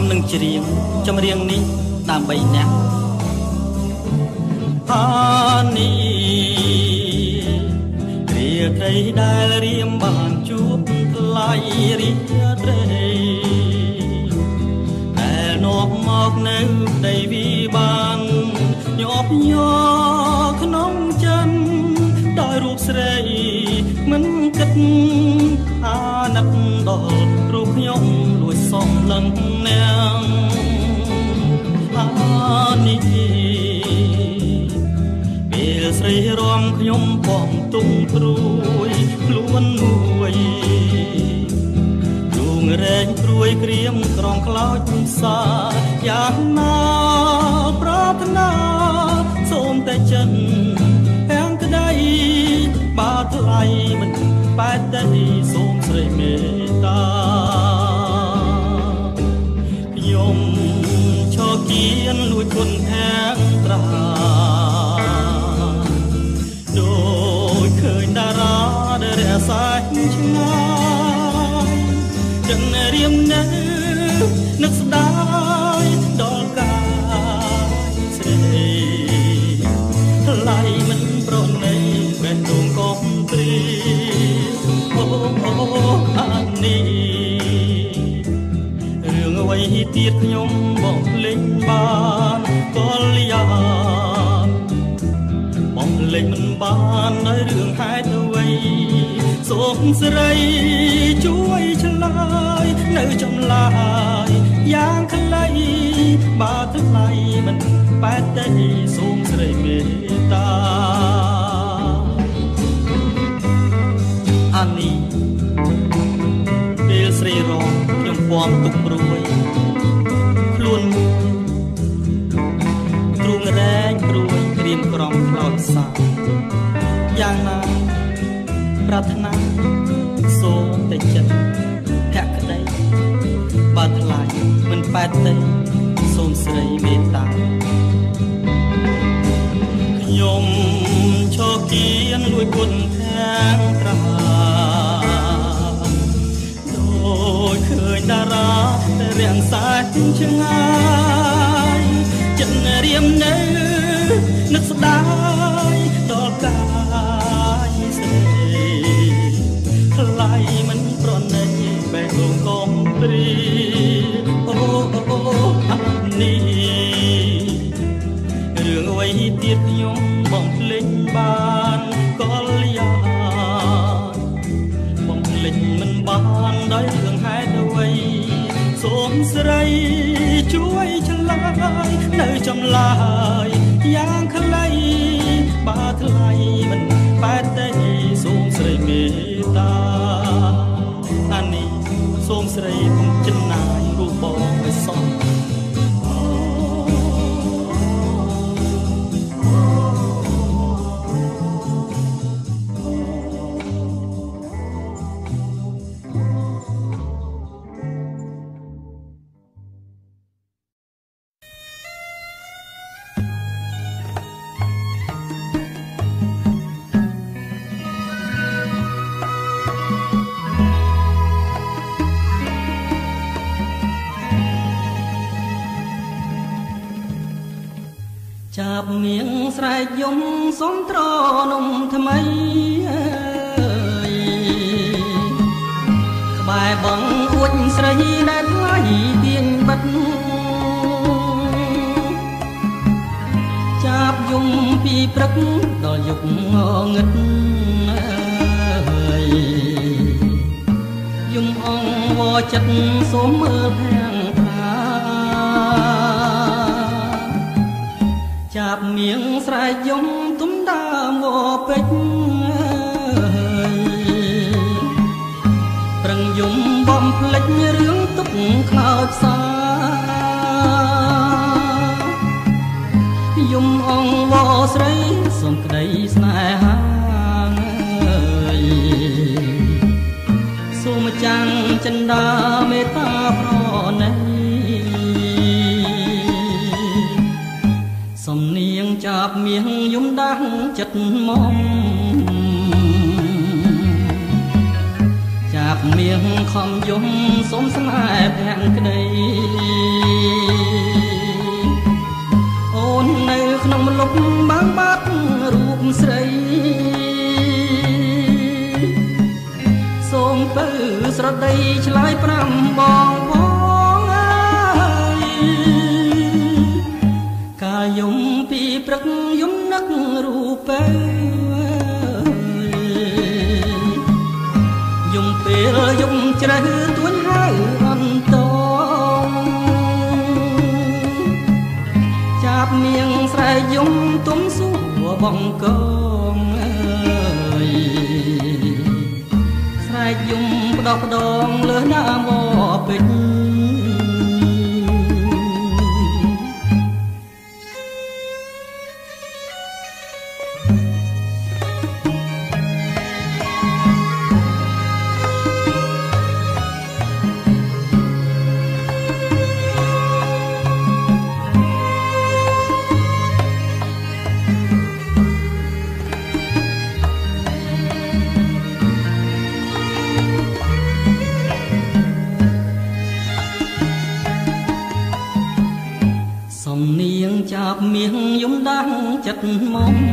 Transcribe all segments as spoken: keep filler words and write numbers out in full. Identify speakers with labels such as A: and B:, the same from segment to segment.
A: ខ្ញុំនឹងច្រៀងចម្រៀងនេះដើម្បីអ្នកអានីគ្រាត្រីដែលរៀមបានជួបថ្លៃរីត្រីដែលនាំមកនៅដីវិបានញាប់ញ័រក្នុងចិត្តដោយរូបស្រីមិនគិតអាណិតដល់រូបខ្ញុំលួចសំឡឹងនាងអានេះពេលស្រីរំខ្ញុំបងទុំព្រួយខ្លួនមួយជួងរែងព្រួយក្រៀមក្រំខ្លោចសាយ៉ាងណាប្រាថ្នាសូមតែចិនទាំងក្តីបាថ្លៃមិនបែកតែសូមស្រីមេត្តាខ្ញុំឈរគៀនលួចគុណទាំងត្រាដូចឃើញតារាដែលរសាឆ្ងាយចិនរៀមនៅនឹកស្ដាយដល់កាយស្រីថ្លៃមិនប្រណីបែបដងកុំព្រីអូអូអានេះរឿងអ្វីទៀតខ្ញុំបងលេងបានកលយាបងលេងមិនបានដោយរឿងហេតុអ្វីសូមស្រីជួយឆ្លើយនៅចម្លើយយ៉ាងខ្លីបាថ្លៃមិនបែកទេសូមស្រីមេត្តាអានេះពេលស្រីរងខ្ញុំពំទុកព្រួយខ្លួនមួយទ្រូងរែងព្រួយក្រៀមក្រំខ្លោចសាយ៉ាងណាប្រាថ្នាសូមតែចិត្តភក្តីបាថ្លៃមិនបែកទេសូមស្រីមេត្តាខ្ញុំឈរគៀនលួចគុណទាំងត្រាដូចឃើញតារាដែលរាំងសាច់ឆ្ងាយចិត្តរៀមនៅនឹកស្ដាយដល់កាយស្រីថ្លៃមិនប្រណីបែបងកុំព្រីអូអូអានេះរឿងអ្វីទៀតខ្ញុំបងភ្លេចបានកលយាបងភ្លេចមិនបានដោយរឿងហេតុអ្វីសូមស្រីជួយឆ្លើយនៅចម្លើយយ៉ាងខ្លីបាថ្លៃមិនបែកទេសូមស្រីមេត្តាអានេះសូមស្រីកុំចំណាយរូបបងឲ្យសោះចាប់មៀងស្រែកយំសុំត្រនំថ្មីអើយក្បែរបងអួចស្រីដែលថ្លៃទៀងបិទចាប់យំពីព្រឹកដល់យប់ងងឹតអើយយំអងវចិត្តសូមមើលភាំងចាប់មៀងស្រែកយំទុំដើមវពេជ្រប្រឹងយំបំភ្លេចរឿងទុកខ្លោចសាយំអងវស្រីសូមក្តីស្នេហាសូមចាំងចិន្តាមេត្តាប្រណីសំនៀងចាប់មៀងយំដាស់ចិត្តមុំចាប់เมียงคำยมสมสมัยแพงក្តីអូននៅក្នុងលុបបាំងបាត់រូបស្រីសូមពើស្រដីឆ្លើយប្រាំបងផងអើយកាយយំពីព្រឹកយំនឹករូបពើយំពេលយំជ្រៅទួញហៅអន្តងចាប់នាងស្រែកយំទុំសួរបងកងអើយស្រែកយំផ្ដោះផ្ដងលើណាមកពេជ្រសំនៀងចាប់មៀងយំដាស់ចិត្តមុំ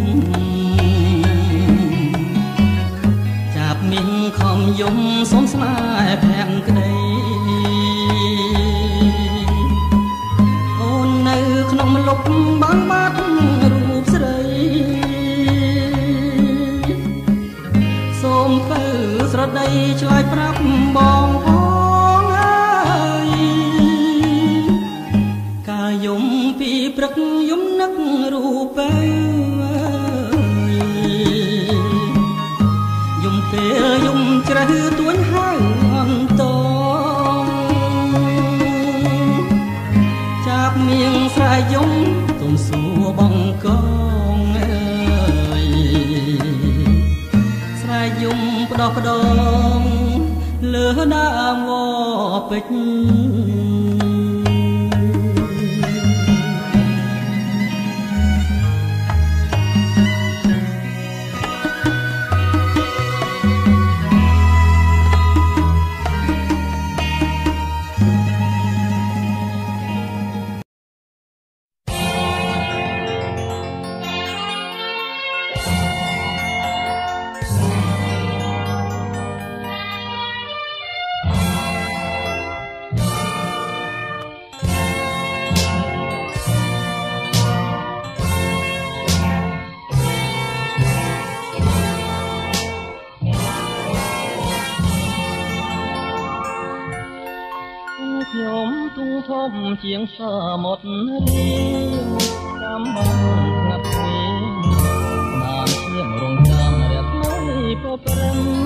A: ចាប់មៀងខំយំសុំស្នេហ៍ភាំងក្តីអូននៅក្នុងលុបបាំងបាត់រូបស្រីសូមពើស្រដីឆ្លើយប្រាប់បងផងអើយយំពីព្រឹកយំនឹករូបពើយំពេលយំជ្រៅទួញហៅអន្តងចាប់នាងស្រែកយំទុំសួរបងកងអើយស្រែកយំផ្ដោះផ្ដងលើដើមវពេជ្រខ្ញុំទូធំជាងសមុទ្ររីតាមបានស្ងាត់ស្ងាត់បានស្ងៀមរងចាំរះថ្មីប្រព្រឹត្ត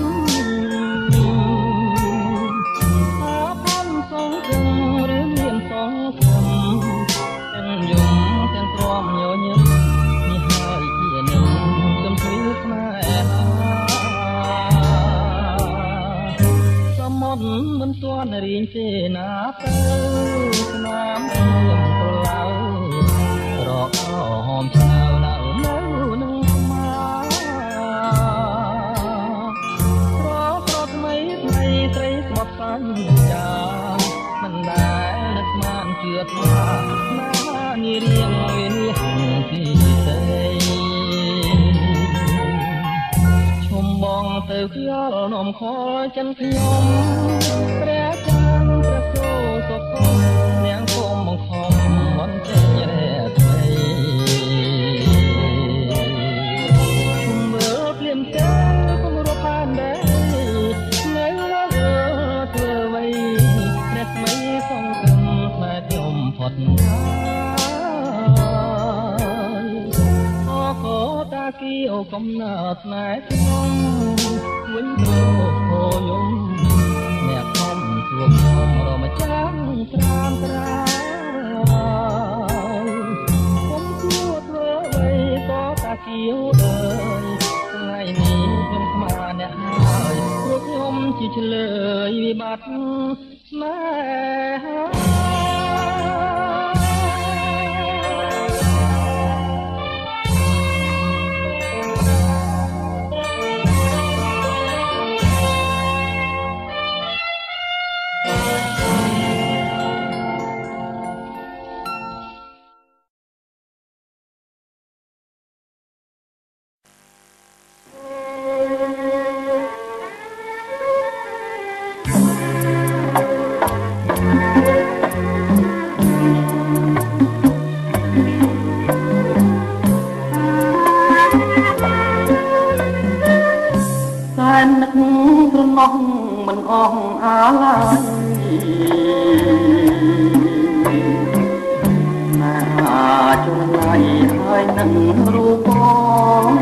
A: ថាបានសងគំឬមានសងគំទាំងយំទាំងទ្រាំញញឹមនេះហើយជានឹងចំព្រឹកស្នេហាសមុទ្រមិនទាន់រៀងទេណាទៅស្នាមខ្ញុំប្រឡៅរកហមឆៅនៅនៅនឹងស្មារករត់ថ្មីថ្មីស្រីស្បត់សាញ់ចាមិនដែលនឹកស្មានជឿថាណានារៀងវានេះទីស្រីឈុំបងទៅខ្យល់នំខចិនខ្ញុំព្រះចានព្រះសូសុខនាងគុំបង្ខំមិនចេញរែថ្មីគុំមើលភ្លាមចាគុំរកបានដែរនៅលើធ្វើអ្វីព្រះស្មីសងគំស្នេហ៍ខ្ញុំផុតណាអកោតាគីអូកំណើតស្នេហ៍ខ្ញុំវិញទៅហូយំអ្នកខំជួបខ្ញុំរមចាំត្រាំត្រាខ្ញុំគួរធ្វើអ្វីក៏តាគីអូអើយថ្ងៃនេះខ្ញុំខ្មាស់អ្នកហើយព្រោះខ្ញុំជាឆ្លើយវិបត្តិស្នេហា
B: เ
A: องมันอ่องอะไรน่าจงไหลให้นั่งรูปอง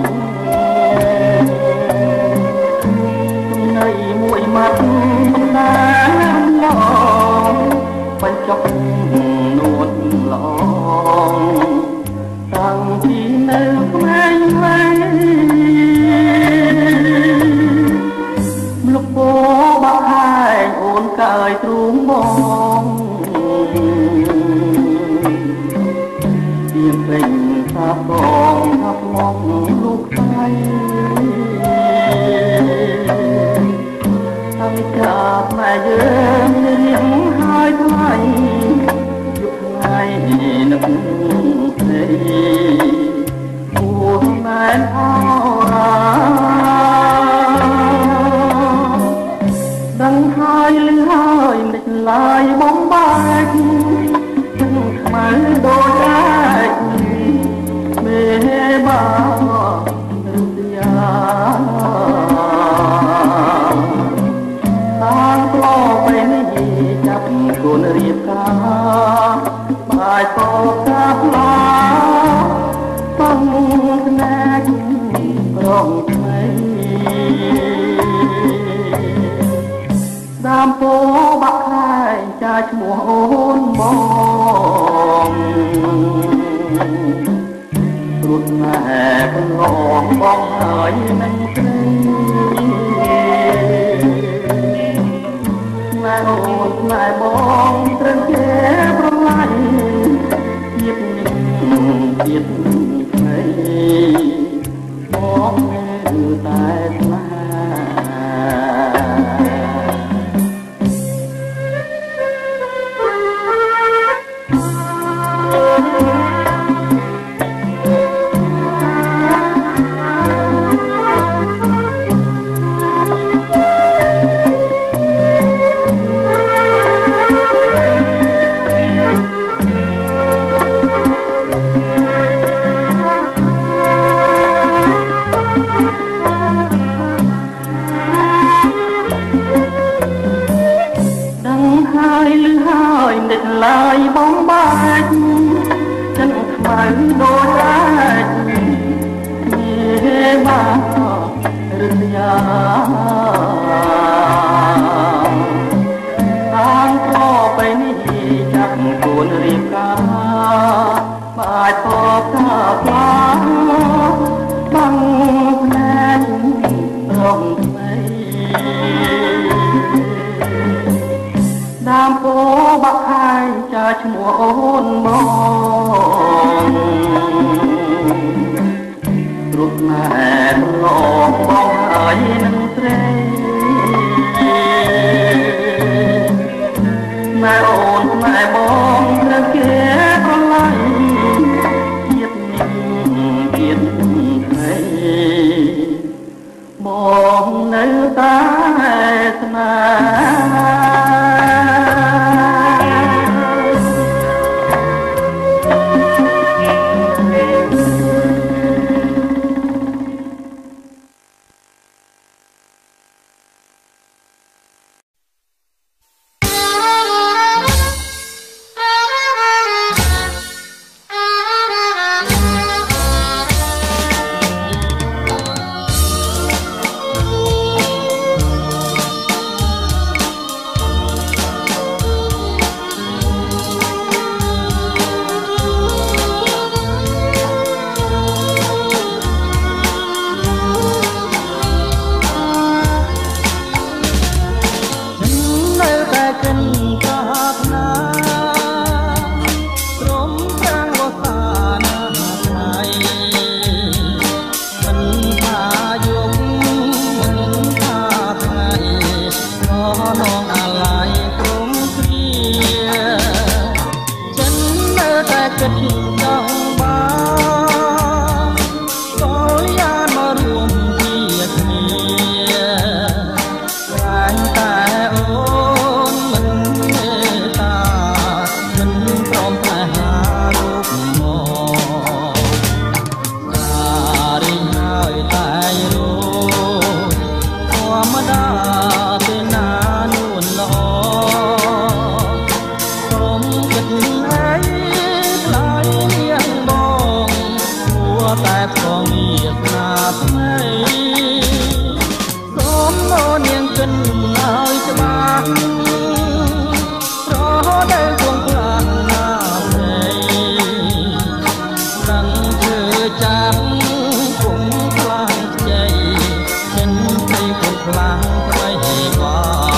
A: ในมวยมัดน้ำลองไปจบนวลลองตั้งที่เนื้อไม่ไหวลูกโป่บักให้โอนกายตรุงมองเพียงเป็นตาบองทับมองลูกไปตั้งจากแม่เยือนเลี้ยงหายไปยุคไงนักเพลงผู้แม่เอาราดังหายเลื่อยไม่ลายมองบากจึงขมายโดนได้เมื่อบารุษยาตางกล้อไปนี่จับกุนรีบกาบายตอกกาลาฟังแนกร้องเพลงดามโปบักไข่จะชมวนมองรุดแม่ก็ลองมองหายนั่งเกรงแม่โอนแม่มองเตรงเก็บร้อยเย็บนิ่งเย็บใจมองแม่ตายมาลายบองบายฉันขมายโดนได้เมื่อบารุษยาทางก็ไปนี่จับกุนรีบกาบายตอบตาปลาบังแนนร้องเพลงดามโปบักไข่จะชมวนมองรุดแม่หลอกมองหายนั่งเตรงแม่โอนแม่มองตะเกียบไหลเย็บนิ่งเย็บใจมองในตาสนา
B: Thank you.
A: កិនឲ្យច្បាស់រហូតដល់គង់ខ្លាំងណាស់ព្រៃដឹងជឿចាំគង់ខ្លាំងខ្ចីចិនព្រៃគង់ខ្លាំងថ្មីបា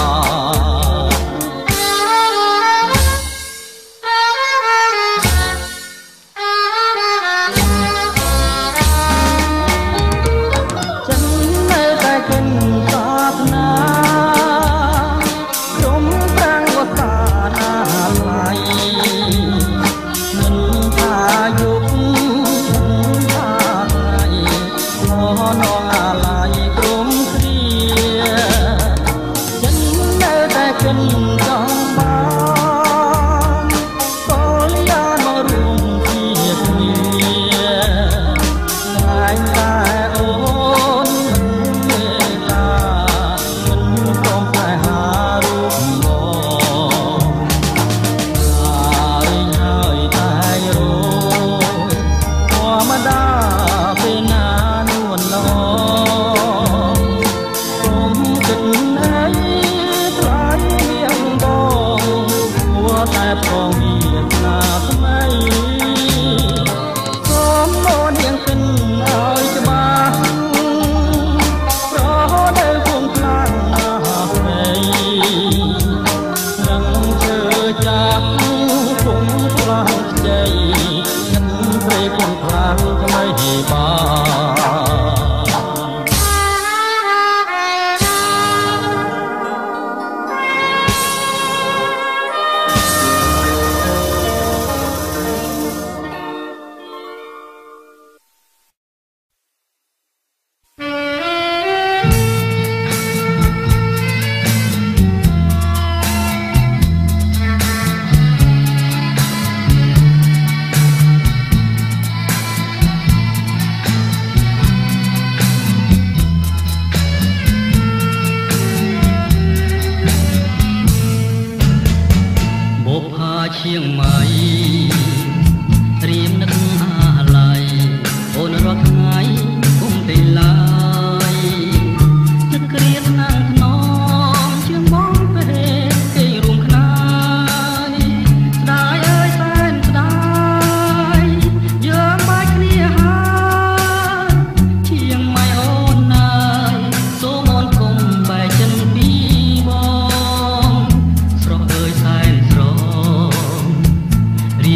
A: เชียงใหม่เตรียมนึกอะไรโอนรถไงคงได้ลายนึกเกลียดนางนองเชื่อมองไปเกี่ยรุมขนายได้เอ้ยแสนได้เยอะไม่เคลียหาเชียงใหม่โอนนายโซมอนคงใบจันปีบองสระเอ้ยแสนสระเรี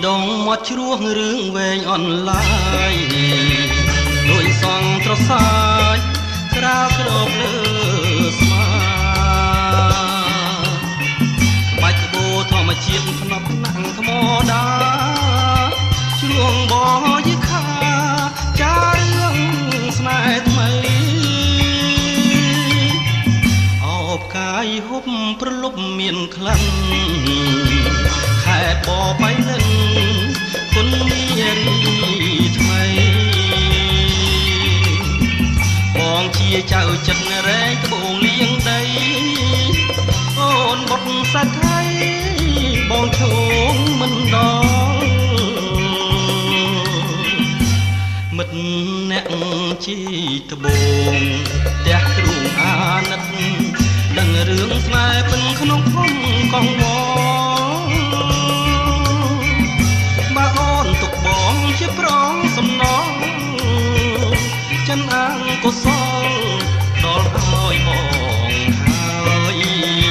A: ងមកជ្រោះរឿងវែងអនឡាញដោយសងត្រសាយក្រាលក្របលើស្មាបាច់បោធម្មជាតិភ្នប់ណាំងថ្មដាជ្រួងបយិខាចារឿងស្នេហ៍ថ្មីអោបកាយហូបប្រលប់មានក្លិនខែបបៃលិនគុណនារីថ្មីបងជាចៅចិត្តរែងត្បូងលៀងដីអូនបុតសាថៃបងឈោងមិនដល់មិត្តអ្នកជីត្បូងផ្ទះទ្រូងអាណិតដឹងរឿងស្នេហ៍ពិនក្នុងភូមិកងវបើអូនទុកបងជាប្រងសំណងចិនអង្គុសលដល់ហើយបងហើយ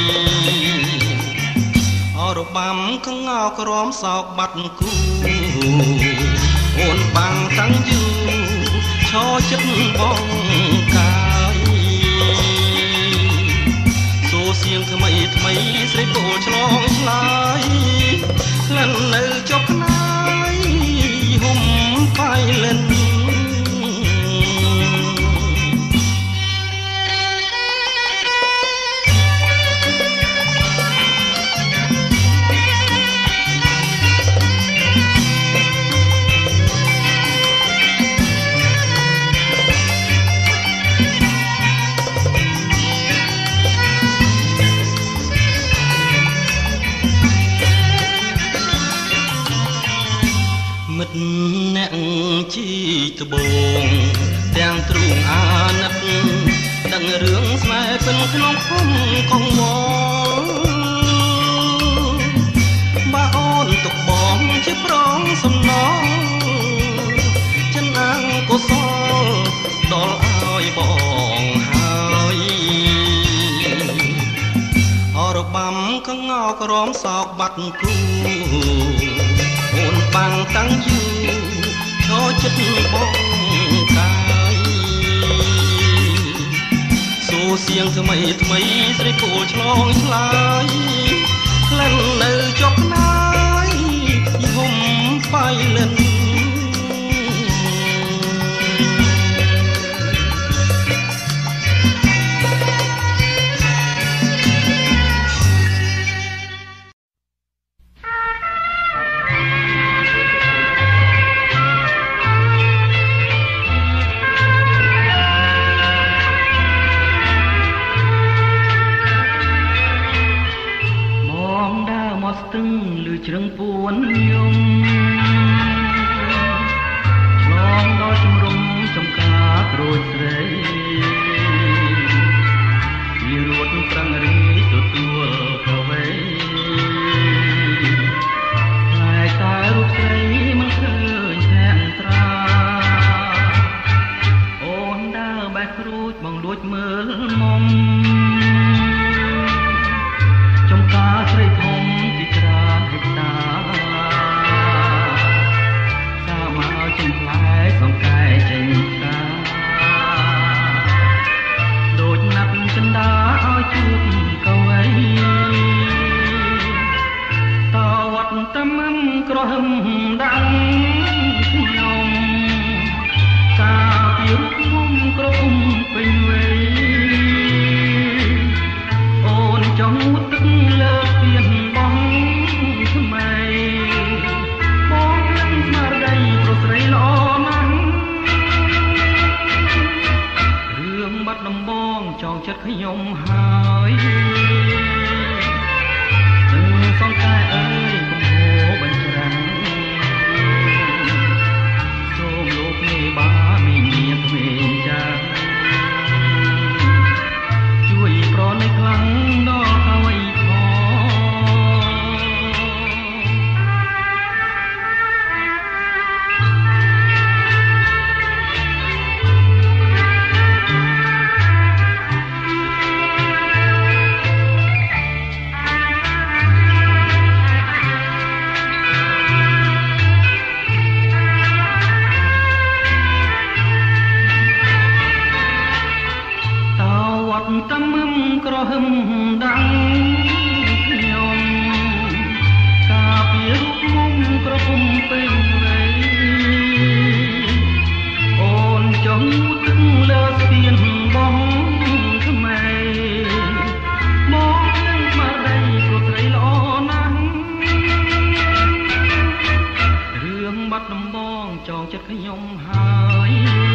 A: អរបាំកងោក្រមសោកបាត់គូអូនបាំងតាំងយូរឈរចិត្តបងកាយសូសៀងថ្មីថ្មីស្រីពោលឆ្លងឆ្លើយក្លិននៅចុកណាយហុំបៃលិនមិត្តអ្នកជីត្បូងទាំងទ្រូងអាណិតដឹងរឿងស្នេហ៍ពិនក្នុងភូមិកងវបើអូនទុកបងជាប្រងសំណងចិនអង្គុសលដល់ឲ្យបងហើយអរបាំកងោក្រមសោកបាត់គូអូនបាំងតាំងយូរឈរចិត្តបងកាយសូសៀងថ្មីថ្មីស្រីពោលឆ្លងឆ្លើយក្លិននៅចុកណាយហុំបៃលិនជ្រឹងពួនយំឆ្លងដល់ជំរំចំការក្រូចស្រីពីរួតប្រឹងរីទទួលកវេតែតែរូបស្រីមិនឃើញថែមត្រាអូនដើរបែកក្រូចបងលួចមើលមុំចំការស្រីធំទីក្រានហិតាសាមកចំផ្លែសង្កែចេញតាដូចណាប់ចិនដាឲ្យជួបកវៃតវត្តតាមក្រហមដាំងខ្ញុំកាពីរូបមុំក្រុមពេញវ័យអូនចង់មុតទឹកលើទៀនបងថ្មីបងនឹងស្មារតីប្រស្រីល្អណាស់រឿងបាត់ដំបងចង់ចិត្តខ្ញុំហើយនឹងសង្កែអើយកំហូរបញ្ច្រាំងសូមលោកមេបាមីមានក្មេងចាស់ជួយប្រណីខ្លាំងដល់ហើយត់ដំបងចងចិត្តខ្ញុំហើយ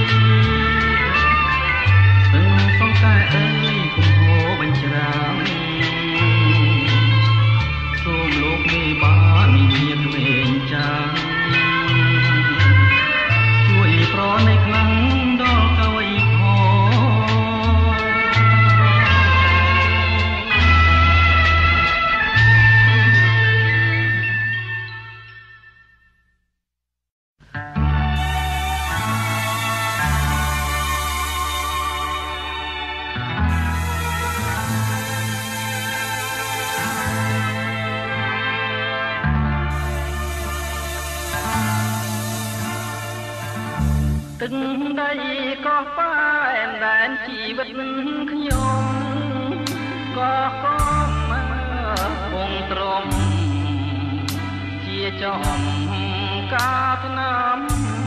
A: ទាំងសង្កែអើយគុំហូរបញ្ច្រាំសូមលោកមេបានមានក្មេងចាងជួយប្រណីខ្លាំងដល់កៅអីផងទឹកដីក៏ប៉ែនដែនជីវិតខ្ញុំក៏ក៏មកពងទ្រមជាចំកាថ្នាំ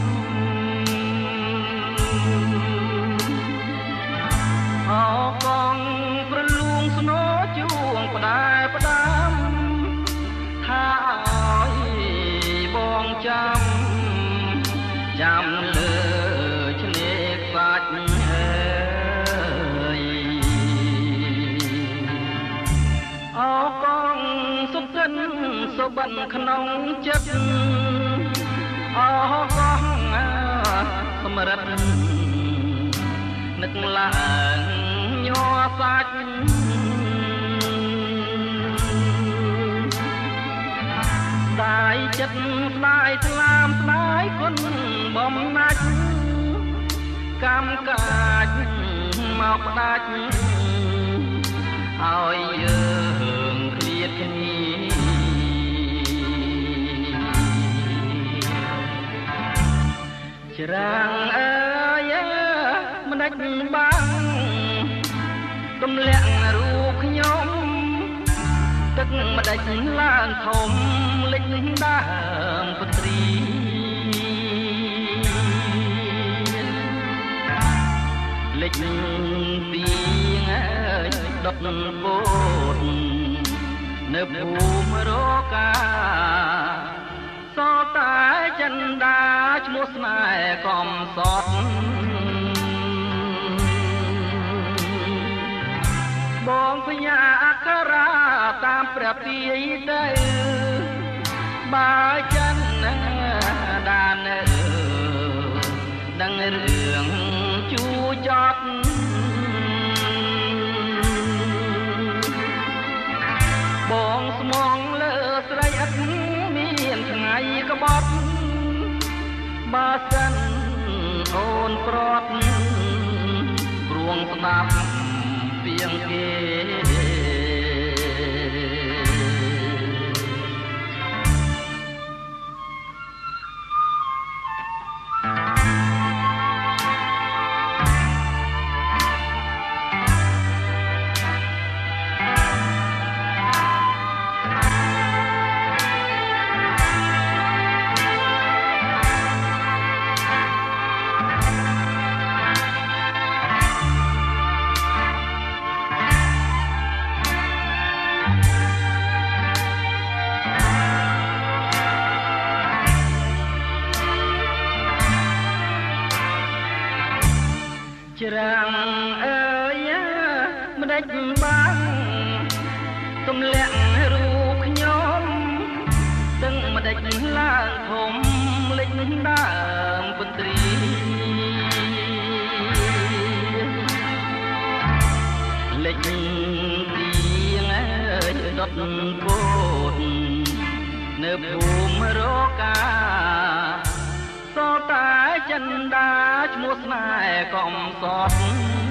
A: អោកងប្រលួងស្នោជួងផ្ដែផ្ដាំថាឲ្យបងចាំចាំលើឆ្នេរខ្វាច់អើយអោកងសុខិនសុបិនក្នុងចិត្តអោកងសម្រិតនឹកឡើងញ័រសាច់ស្ដាយចិត្តស្ដាយស្លាមស្ដាយគុណបំណាច់កម្មកាចមកផ្ដាច់ឲ្យយើងឃ្លាតគ្នាច្រាំងអើយមិនដាច់បាំងទម្លាក់រូបខ្ញុំទឹកម្ដេចឡើងធំលិចដើមពត្រីលិចពីងអើយដុតបូតនៅភូមិរកាសតែចិនដាឈ្មោះស្នេហ៍កំសត់បងផ្ញើអក្ខរាតាមព្រះពាយទៅបើចិនណាដានអើដឹងរឿងជួចត់បងស្មងលើស្រីឥតមានថ្ងៃក្បត់បើសិនអូនប្រត់ព្រួងស្ដាប់ពីងគេច្រាំងអើយមិនដាច់បាំងទម្លាក់រូបខ្ញុំទាំងមិនដាច់ឡើងធំលិចដើមពន្ត្រីលិចទីងអើយដុតបូតនៅភូមិរកាសតែចិនដាឈ្មោះស្នេហ៍កំសត់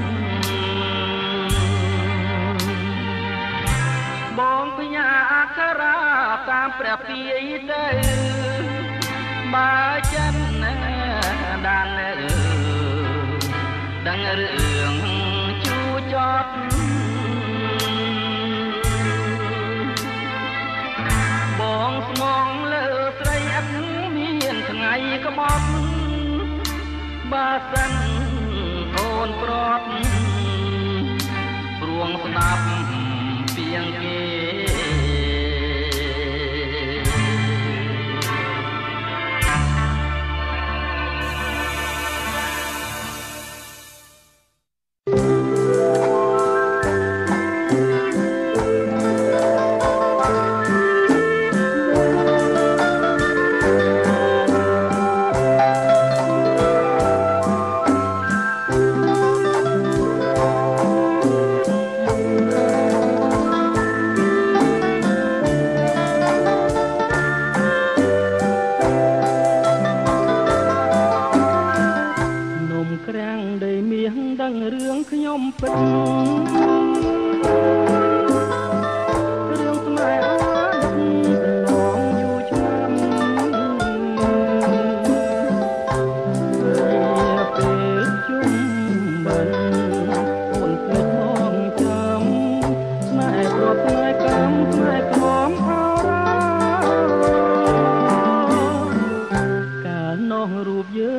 A: បងផ្ញើអក្ខរាតាមព្រះពាយទៅបើចិនណាដានអើដឹងរឿងជួចត់បងស្មងលើស្រីឥតមានថ្ងៃក្បត់បើសិនអូនប្រត់ព្រួងស្ដាប់ពីងគេ
B: ។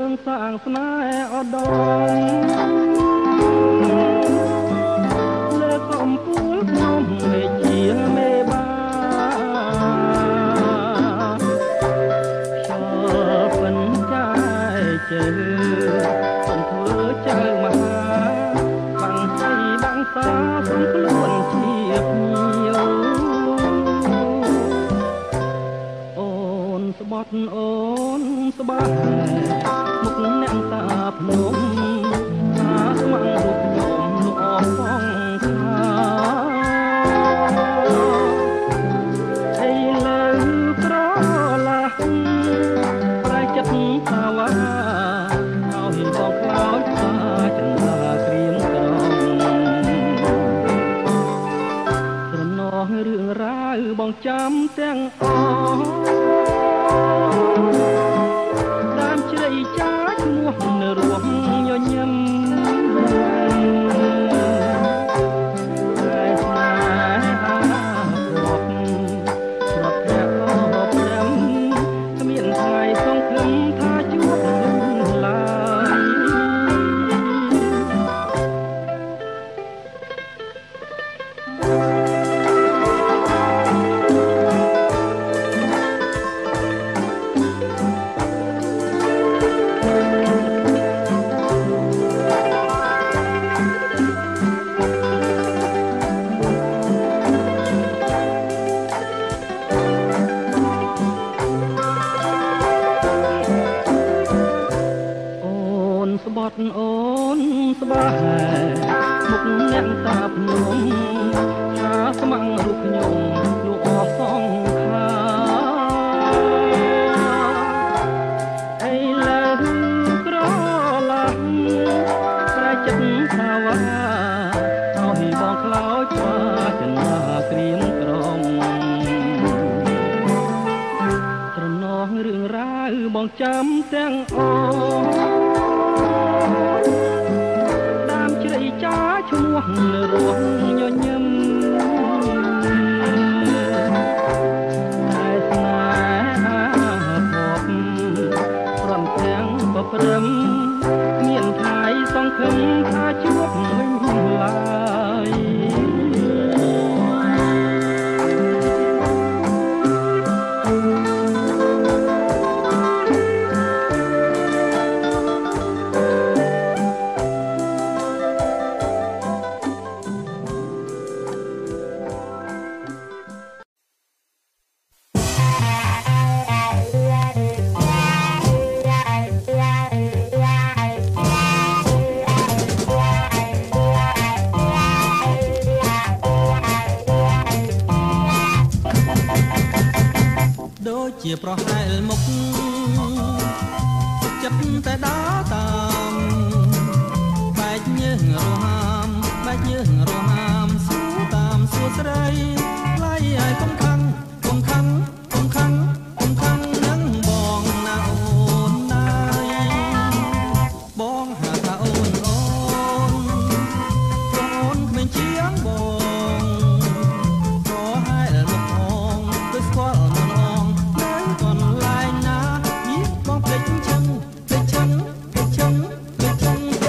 A: រឿងសាងស្នេហ៍អដងលើកំពូលខ្ញុំមេជាមេបាខ្យល់ពិនចាយជើសូមធ្វើចៅមហាបាំងស្រីបាំងសាសូមខ្លួនជាភ្ញៀវអូនស្បត់អូនស្បាមុខអ្នកតាភ្នំថាស្មងរូបខ្ញុំលោកអស់ផងខាអីលើក្រឡាស់ប្រែចិត្តថាវ៉ាឲ្យបងខ្លោចថាចន្ទាក្រៀមក្រំស្រណោះរឿងរ៉ាវបងចាំទាំងអស់ដើមជ្រៃចាឈ្មោះនៅរួមញញឹមតែស្នេហាធ្លាប់ស្រាប់តែអបព្រំគ្មានថ្ងៃសង្ឃឹមថាជួបខ្លួនឡើយស្បត់អូនស្បាមុខអ្នកតាភ្នំថាស្មងរូបខ្ញុំលោកអស់សងខាអីលើក្រឡាស់ប្រែចិត្តថាវ៉ាឲ្យបងខ្លោចថាចន្ទាក្រៀមក្រំត្រណោះរឿងរ៉ាវបងចាំទាំងអស់ដើមជ្រៃចាឈ្មោះនៅរស់ញញឹមតែស្នេហាភពព្រមទាំងបព្រំមានថ្ងៃសង្ឃឹមថាជួបវិញឡើយជាប្រហែលមុខចិត្តតែដើរតាមបែកញើសរហាមបែកញើសរហាមសួរតាមសួរស្រីថ្លៃឲ្យកុំខឹងកុំខឹងកុំខឹងកុំខឹងនឹងបងណាអូនណាយបងហៅថាអូនអូនអូនគ្មានជាងបងប្រហែលមុខផងទៅស្គាល់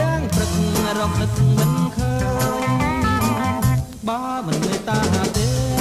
A: មិនឃើញបើមិនមេត្តាទេ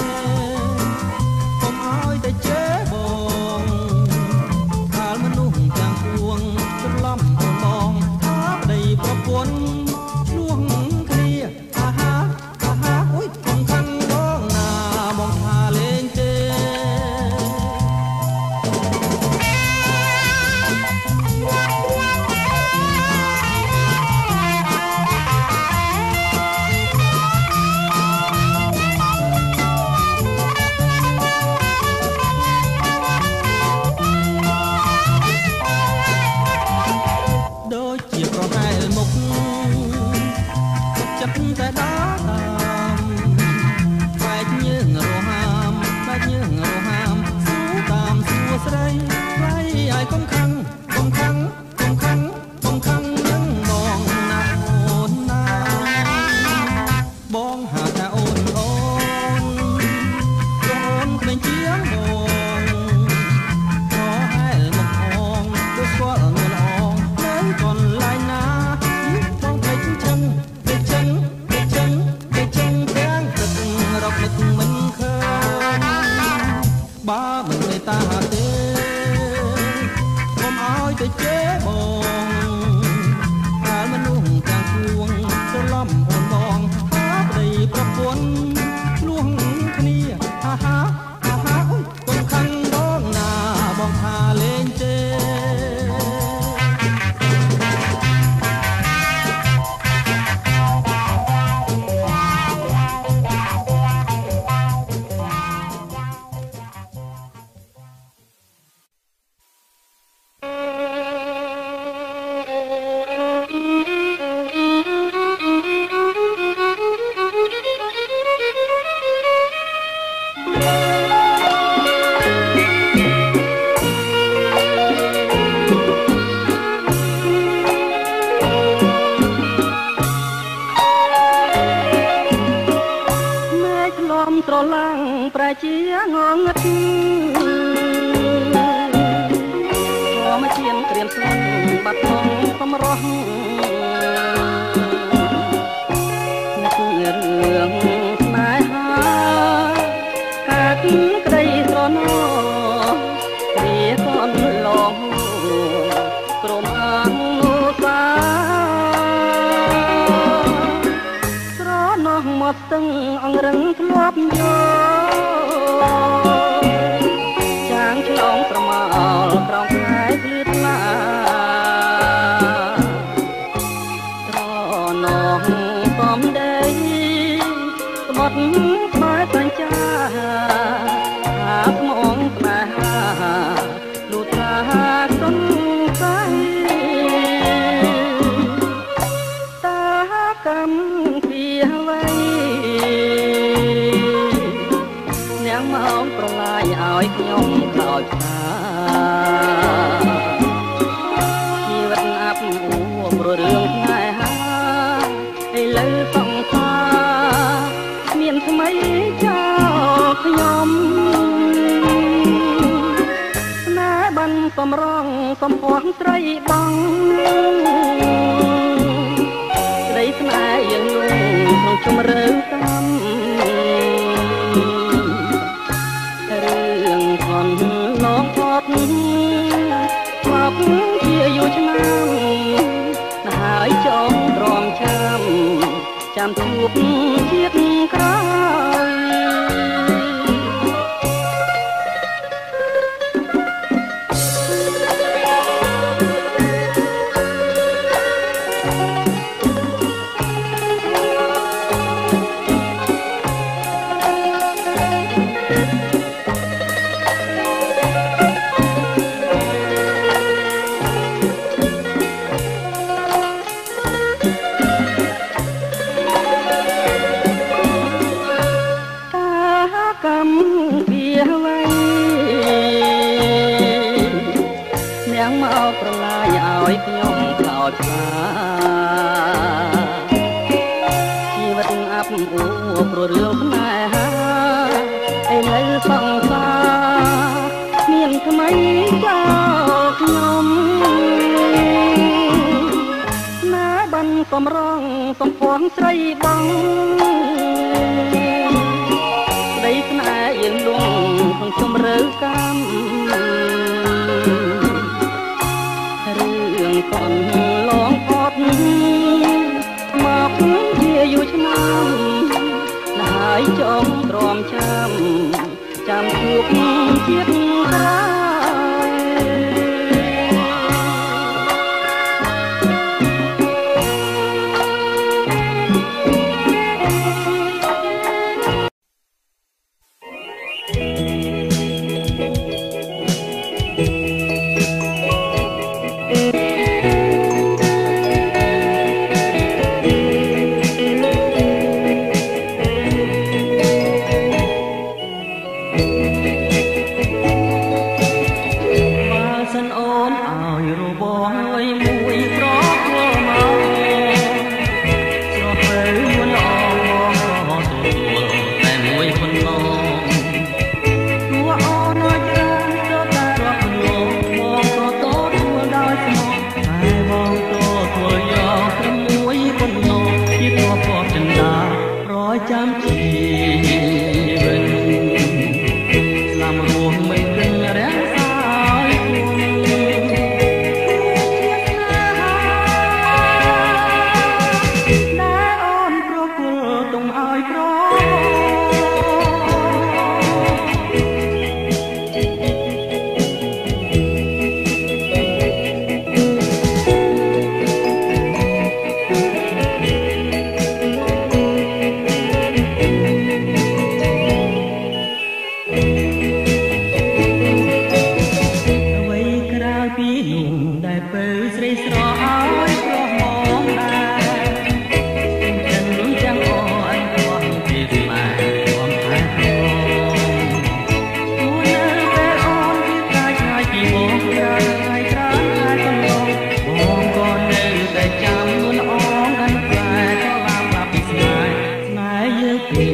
A: ទៅជេរបងកាលមនុស្សទាំងពួងស្រឡំអូនបងថាប្តីប្រពន្ធលួងគ្នាហាហាហាហាអុយកុំខឹងបងណាបងថាលេងទេស្រឡាំងប្រជាងងឹតក៏មកឈានក្រៀមស្លុនបាត់ផងកំរោះនឹករឿងស្នេហាកាត់ក្តីស្រណោព្រាកូនឡងក្រុមអាងនោះសាស្រណោមកស្ទឹងអង្រឹងធ្លាប់ចាងឆ្លងប្រមាលក្រោមផ្កាយភ្លឺថ្លាត្រណងកំដីស្បត់ស្បែកសញ្ចាហាស្មងស្នេហាលូថាសង្ស័យតាកម្មពីអ្វីមកប្រឡាយឲ្យខ្ញុំខ្លោចផ្សាជីវិតអាប់អួរព្រោះរឿងស្នេហាឥឡូវសង្សារមានថ្មីចោលខ្ញុំស្នេហ៍បានសំរងសំពស់ស្រីបងស្រីស្នេហ៍យើងលងក្នុងជំរឿកម្មឡងផត់ស្លាប់ជាយូរឆ្នាំហើយចងទ្រាំចាំចាំជួបជាតិក្រោយមកប្រឡាយឲ្យខ្ញុំខ្លោចផ្សាជីវិតអាប់អួរព្រោះរឿងស្នេហាឥឡូវសង្សារមានថ្មីចោលខ្ញុំណាបានកំរងសំពន់ស្រីបងស្ដីស្នេហ៍យើងលងក្នុងជំរឿកម្មកូនឡងផត់មកជាយូរឆ្នាំហើយចងទ្រាំចាំចាំជួបជាតិក្រោយได้เปิดស្រីស្រឲ្យព្រោះមកដែរចិនចាំអនរបស់ទេស្មារួមថែព្រមអូននៅពេលអូនពីកាយឆ្ងាយពីមកក្រៅហើយក្រៅហើយកន្លងបងក៏នៅតែចាំនួនអងកាន់តែក៏ឡាប់ឡាប់ពីស្នេហ៍ស្នេហ៍យើងទេ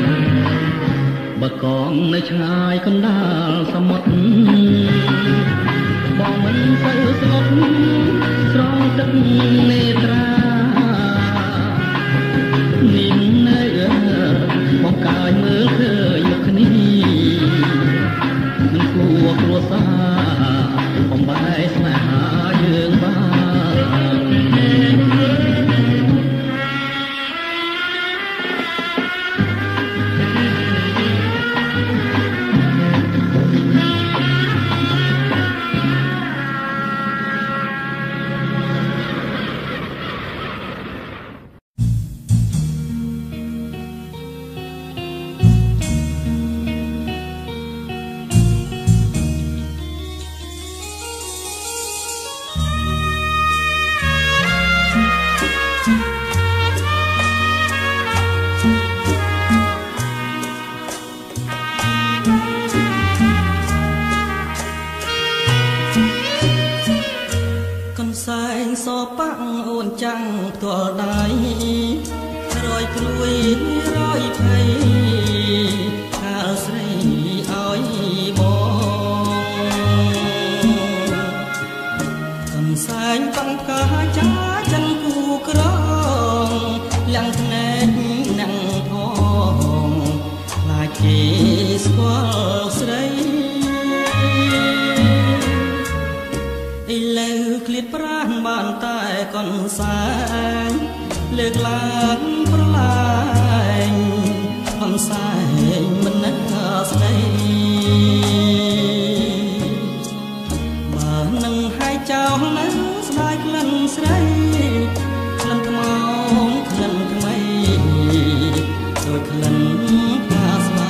B: បកងនៅឆ្ងាយកណ្ដាលសមុទ្រ
A: សែងសប៉ាំងអូនចាំងផ្ទាល់ដៃរយព្រួយរយភ័យខាលស្រីឲ្យបងកំសែងបាំងផ្កាចាចិនគូក្រងលាំងភ្នែកនឹងផងខ្លាចគេស្គាល់ស្រីឥឡូវឃ្លាតប្រាណបានតែកនសែងលើកឡើងប្រឡាញកនសែងមិននឹកស្ដីបើនឹងឲ្យចោលនៅស្ដាយក្លិនស្រីក្លិនថ្មងក្លិនថ្មីដូចក្លិនផ្កាស្វា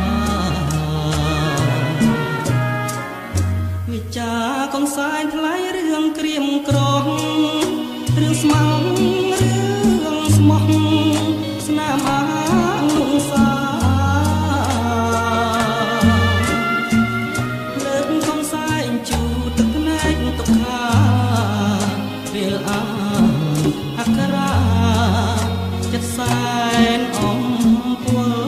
A: វិចាកនសែងថ្លៃរឿងក្រៀមក្រងរឿងស្មោះរឿងស្មោះស្នាមអានុសាលើកកនសែងជូតទឹកភ្នែកទុកខាពេលអាអក្សរាចិត្តសែនអំពុល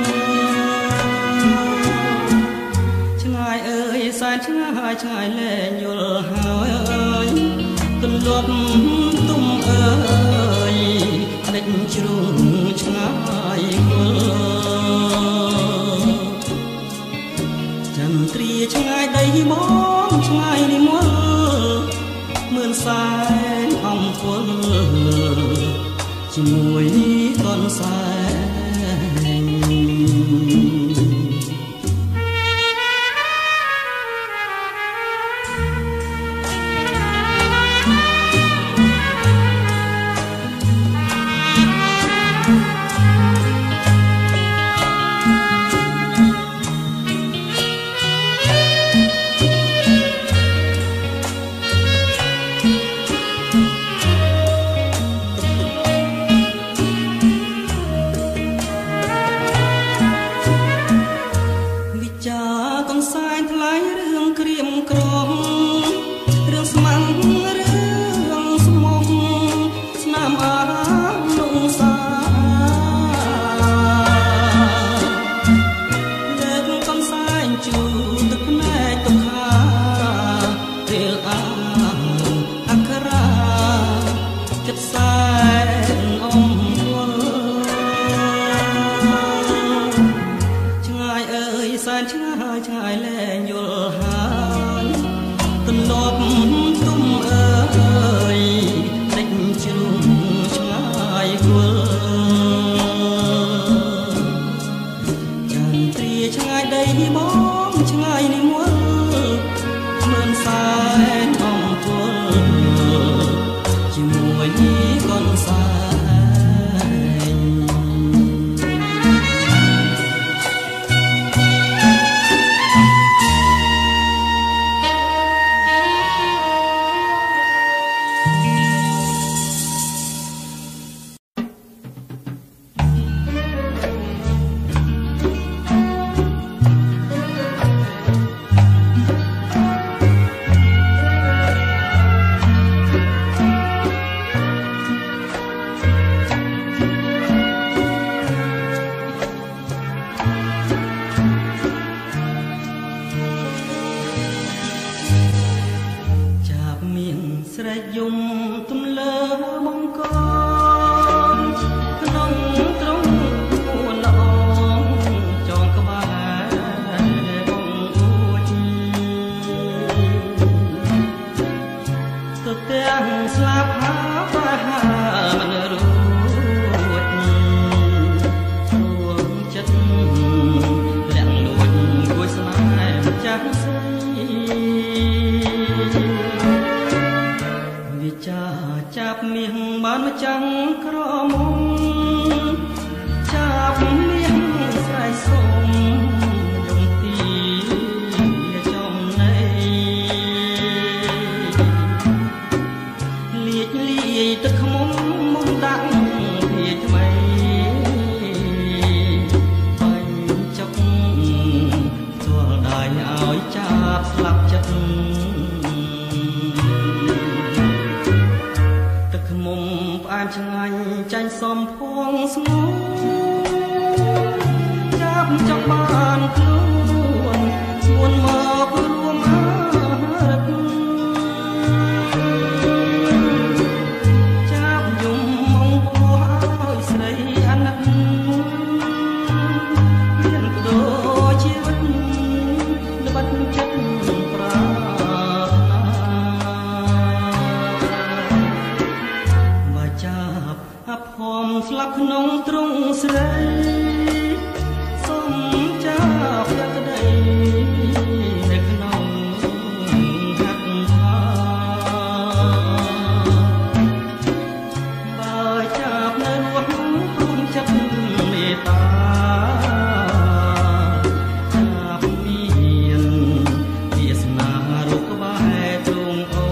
A: ឆ្ងាយអើយសែនឆ្ងាយឆ្ងាយលែងយល់ហើយទន្លប់ទុំអើយដេញជ្រុងឆ្ងាយគល់ចន្ទ្រាឆ្ងាយដីមកឆ្ងាយនិមលមឿនសែនអំពុលជាមួយកនសែងទឹកខ្មុំមុំដាក់ភាថ្មីបាញ់ចុកទាល់ដៃឲ្យចាប់ស្លាប់ចិត្តសំផងស្ងួនចាប់ចង់បានខ្លួនស្ងួនមករួមអរិទ្ធចាប់យំមកពោះឲ្យស្រីអាណិតមានបដូរជីវិតល្បិតចិត្តប្រាស្លាប់ក្នុងទ្រង់ស្រីសុំចាប់យកក្តីនៅក្នុងហាត់ថាបើចាប់នៅរស់ព្រមចិត្តមេត្តាចាប់មានវាសនារូបក្បែរទ្រង់អូ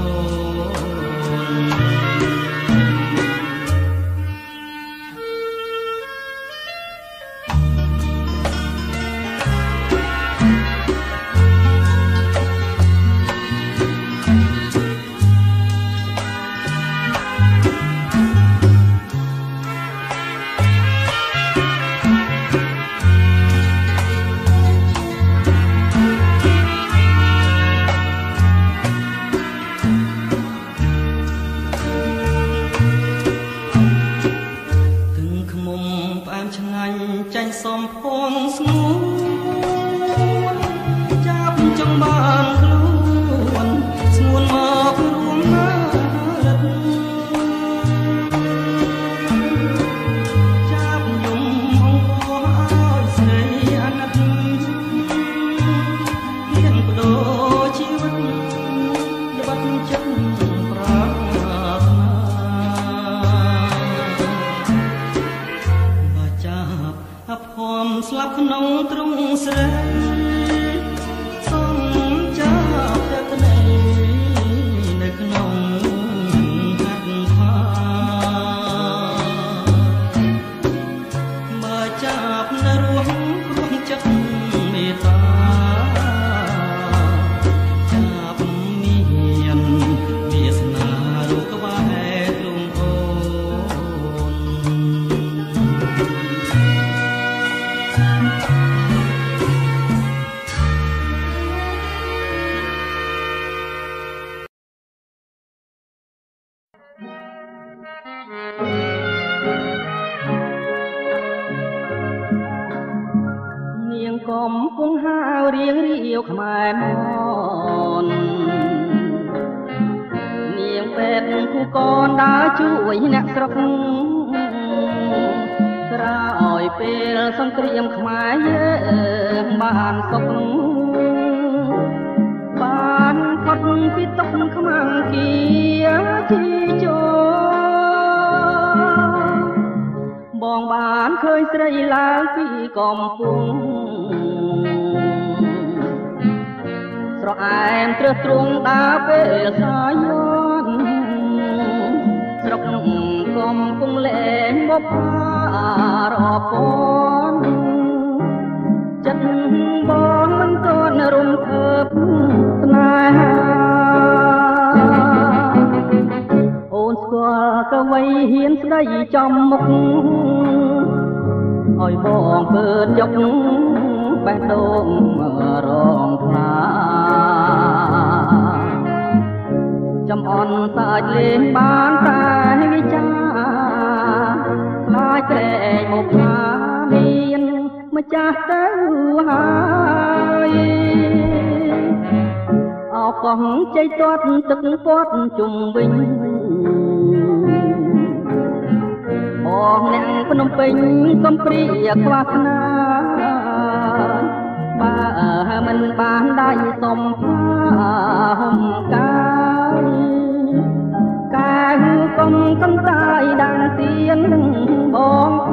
A: ចាញ់សំផងស្ងួនចាប់ចង់បានខ្លួនស្ងួនមករួមណារិទ្ធចាប់យំមកពោះឲ្យស្រីអាណិតមានបដូរជីវិតល្បិតចិត្តប្រាថ្នាអភ័មស្លាប់ក្នុងទ្រង់ស្រីសុំចាប់តែក្តីនៅក្នុងហាត់ថាបើចាប់នៅរស់ព្រមចិត្តមេត្តាចាប់មានវាសនារូបក្បែរទ្រង់អូនាងកំពុងហាវរៀងរាវខ្មែរមននាងពេទ្យគូកនដើរជួយអ្នកស្រុកក្រោយពេលសង្គ្រាមខ្មែរយើងបានសុខបានផុតពីទុក្ខខ្មាំងគៀជីចូលបងបានឃើញស្រីឡើងពីកំពុងស្រអែមត្រឹសទ្រង់ដើរពេលសាយន់ស្រុកកំពុងលែងបបរពន់ចិត្តបងមិនទាន់រំភើបស្នេហាអូនស្គាល់កវីហ៊ានស្ដីចំមុខឲ្យបងពើយកបេះដូងរងថ្លាចំអន់សាច់លេងបានតែវិចាខ្លាចត្រែកមកថាមានម្ចាស់ទៅហើយអោកងជ័យទាត់ទឹកពាត់ជុំវិញអងអ្នកភ្នំពេញកំព្រាខ្វះខ្នាបើមិនបានដៃសំផាហុំកាយកាយកុំកំតាយដាំងទៀនបងអូ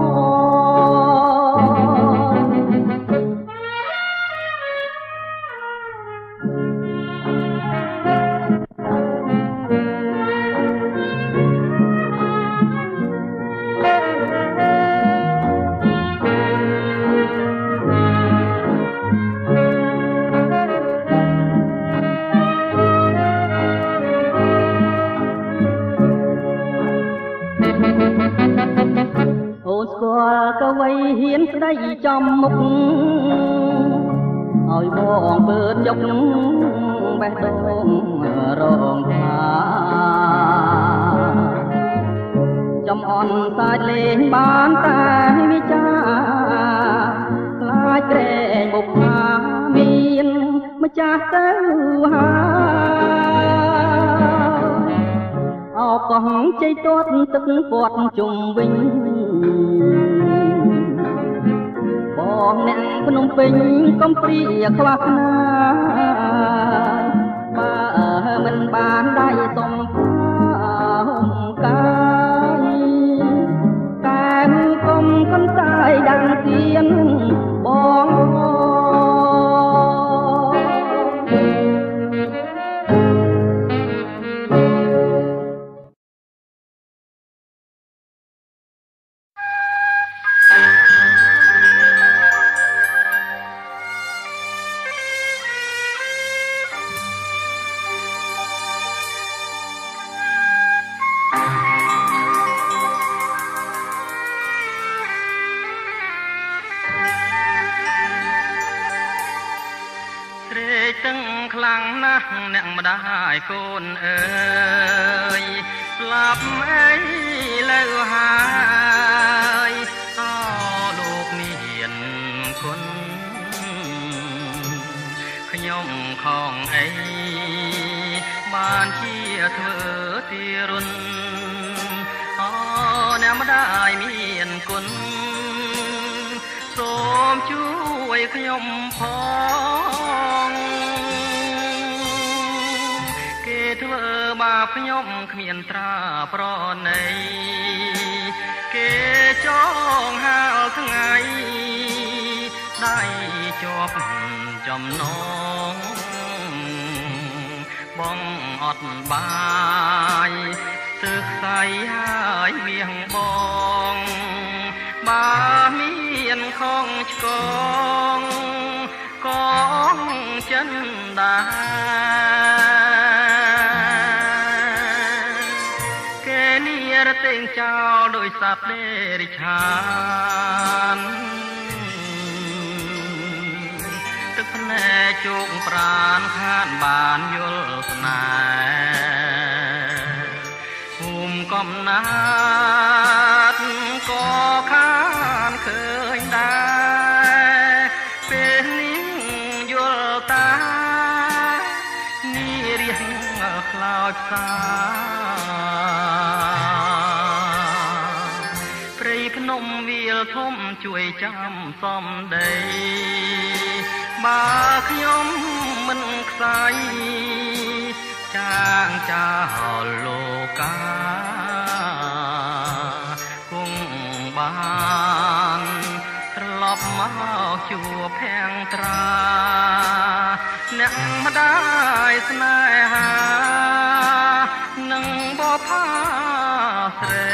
A: វ័យហ៊ានស្ដីចំមុខឲ្យបងបឺតយកបេះដូងរងថាចំអន់សាច់លេងបានតែវិចាខ្លាចក្រែងបុប្ផាមានម្ចាស់ទៅហើយអោកងជ័យទាត់ទឹកពាត់ជុំវិញបងអ្នកភ្នំពេញកំព្រាខ្វះខ្នាបើមិនបានដៃសុំផាហុំកាយកែមកុំកន្សាយដាំងទៀនបងអ្នកម្ដាយកូនអើយស្លាប់អីលើហើយអោលោកមានគុណខ្ញុំខំអីបានជាធ្វើទីរុនអូអ្នកម្ដាយមានគុណសូមជួយខ្ញុំផងធ្វើបាបខ្ញុំគ្មានត្រាប្រណីគេចងហាលថ្ងៃដៃជាប់ចំណងបងអត់បាយទើបខ្សែហើយវៀងបងបើមានខងឆ្កងកងចិនដារទេងចោលដោយសត្វដេរិឆានទឹកភ្នែកជោគប្រានខានបានយល់ស្នេហ៍ភូមិកំណាត់ក៏ខានឃើញដែរពេលនេះយល់តានេះរៀងខ្លោចផ្សាធំជួយចាំសំដីបើខ្ញុំមិនខ្សែចាងចាលលោកាគង់បានត្រឡប់មកជួបភាំងត្រាអ្នកម្ដាយស្នេហានឹងបផាស្រី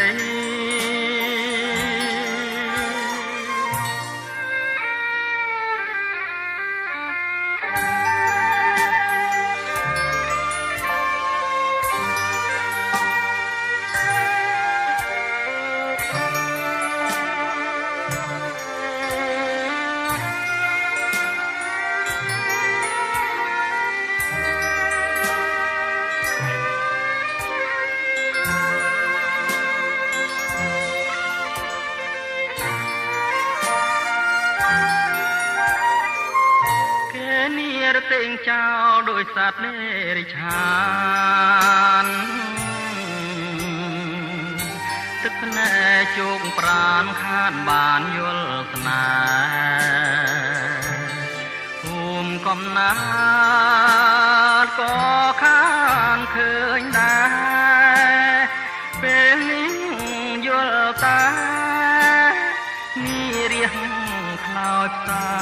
A: ទេងចោលដោយសត្វនេរិឆានទឹកភ្នែកជោគប្រានខានបានយល់ស្នេហ៍ភូមិកំណាត់ក៏ខានឃើញដែរពេលនេះយល់តានេះរៀងខ្លោចផ្សា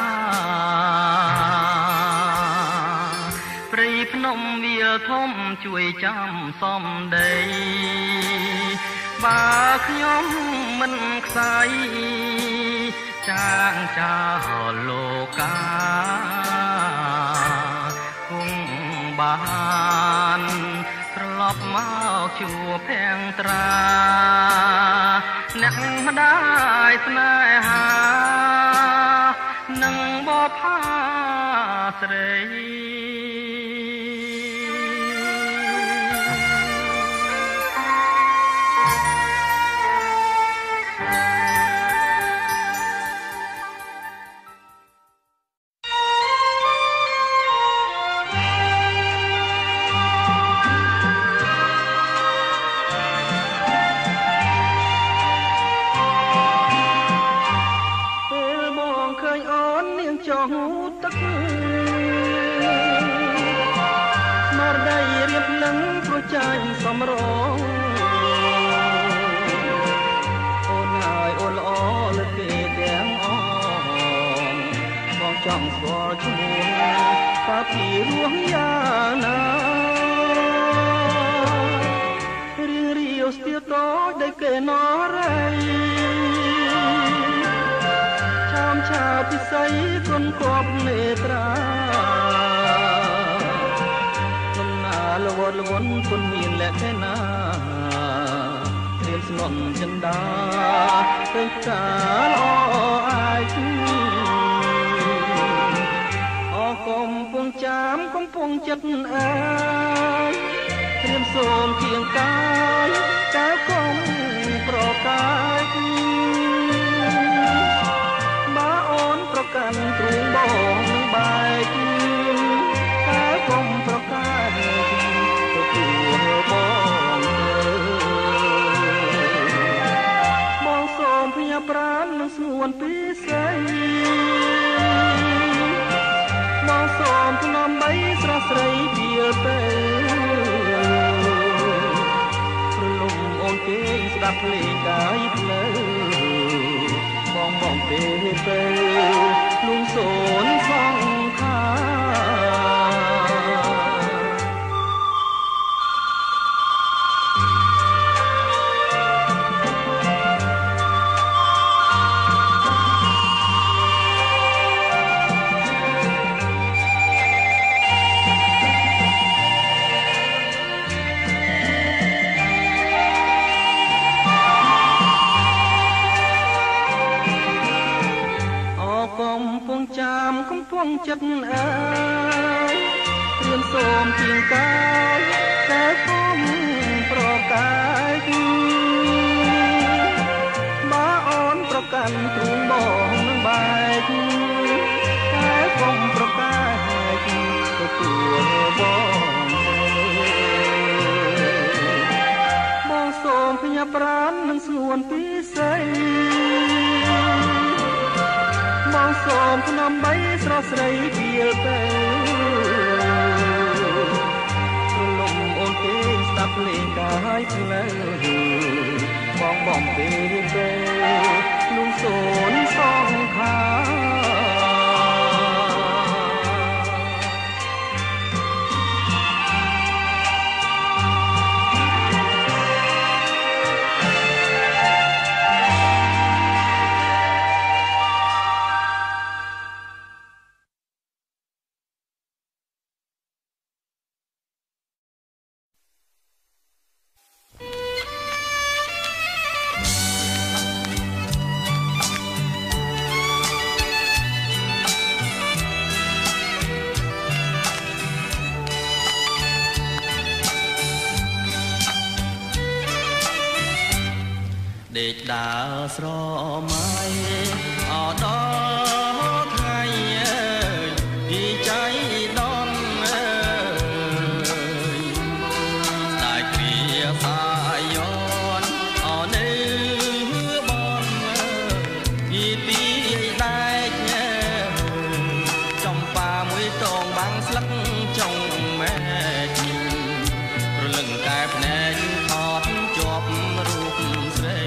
A: ធំជួយចាំសំដីបើខ្ញុំមិនខ្សែចាងចាលលោកាគង់បានត្រឡប់មកជួបភាំងត្រាអ្នកម្ដាយស្នេហានឹងបបផាស្រីចាញ់សំរងអូនហើយអូនល្អលើគេទាំងអងបងចង់ស្គាល់ឈ្មោះតើពីរស់យ៉ាងណារៀងរាវស្ទាតតដែលគេណរៃឆោមឆាពិសីគុនគប់នេត្រាលវត់លវន់គុនមានលក្ខណៈរៀនស្នំចិន្តាទៅកាលអអាយអកំពុងចាំកំពុងចិត្តអើយរៀនសូមគៀងកាយតើកុំប្រកាយបើអូនប្រកាន់ទ្រូងបងនឹងបែកតើកុំប្រកាយបងសូមភ្ញាក់ប្រាណនឹងស្ងួនពីស្រីបងសូមថ្នមបីស្រស់ស្រីពីលទៅព្រលឹមអូនគេស្ដាប់ភ្លេងកាយផ្លូវបងបងពេលទៅលួងសូនសងខាចាំកំពុងចិត្តអើយរៀនសូមជាងកាយតែគុំប្រកាយបើអូនប្រកាន់ទ្រូងបងនឹងបែកតែគុំប្រកាយទទួលបងបងសូមភ្ញាក់ប្រាណនឹងស្ងួនពីស្រីបងសូមថ្នមបីស្រស់ស្រីពីលទៅព្រលឹមអូនគេស្ដាប់លេងកាយផ្លូវបងបងពេលពេលលួងសូនសងខាដេកដើរស្រមៃអដល់ថ្ងៃអើយពីចៃដនអើយតែគ្រាសាយនអនៅបងពីពីដែកចំប៉ាមួយតងបាំងស្លឹកចុងម៉ែព្រលឹងតែភ្នែកថតជាប់រូបស្រី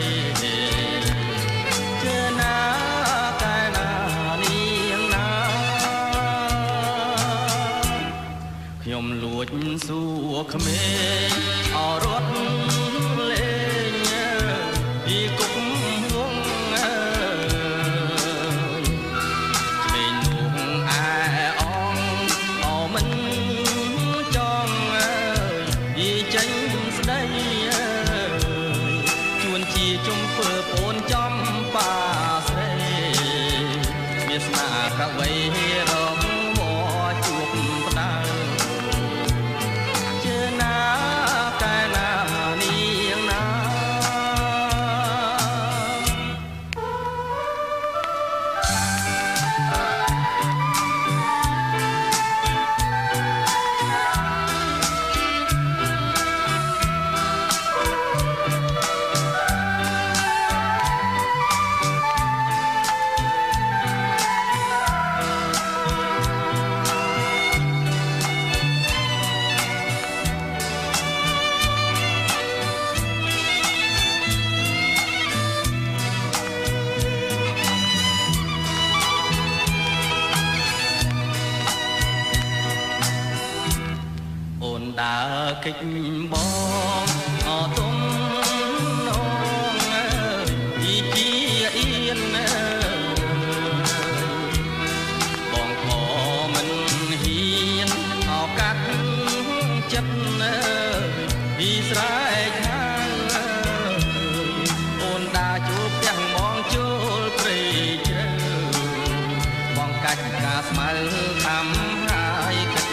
A: ខ្ញុំលួចសួរក្មេងអរត់លេងពីគុកវងអើយក្មេងនោះអែអងអមិនចង់អើយពីចេញស្ដីអើយជួនជាជុំពើปูนจอมป่าเสมีสนากะไว้รอมัวจูบดาวเจอหน้ากายหน้าเนียงนาđã kích bom ở tung nong đi kia yên bọn họ mình hiền họ cắt chất Israel hàng ôn đã chụp tiếng mong chốt pre bọn cách cả smile thăm hai cách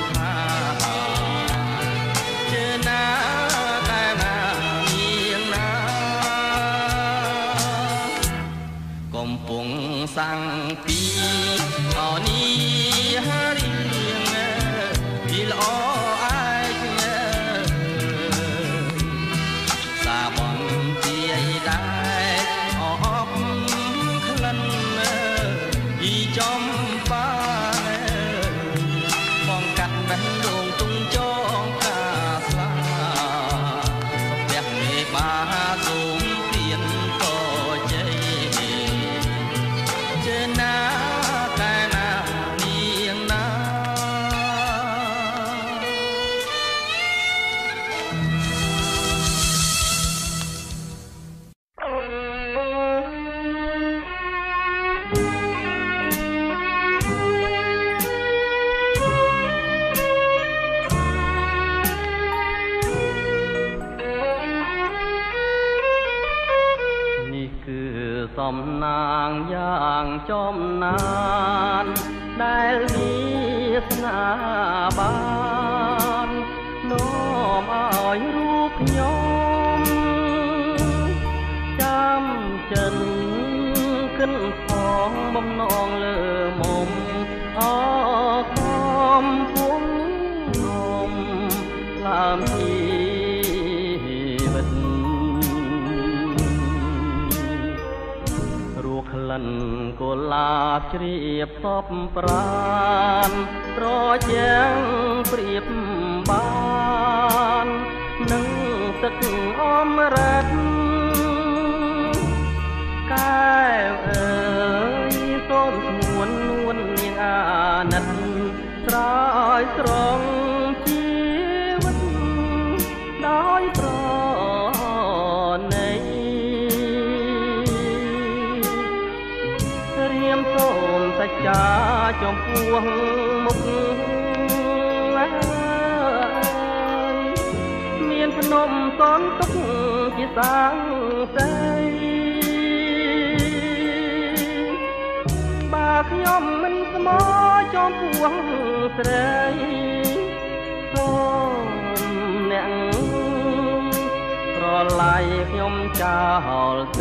A: sang pi ở ni riêng đi lo ai xa bọn tia đại óc khăn đi trong ba bọn cắt đánh đường tung cho cả xa đẹp mê ba dùng tiền có chơiสมนางอย่างจอมนานได้มีสนาบานน้อมอ้อยรูปยมจำจันขึ้นฟองบ่มนองเลือมมออกคอมพุงนมลามที่ลันกุหลาบเรียบซบปราณรอแจ้งเปรียบบานนึ่งตึกอ้อมรัดกายเอ๋ยส้มสวนนวลเนียงอานันตรายตรองชีวิตได้ปรในส้มสัจจาจอมพวงมุกเมียนพนมซ้อนตุกจีสางใจบาขย่อมมันสมอจอมพวงเสยส้มแหน่งรอไหลขย่อมเจ้าเจ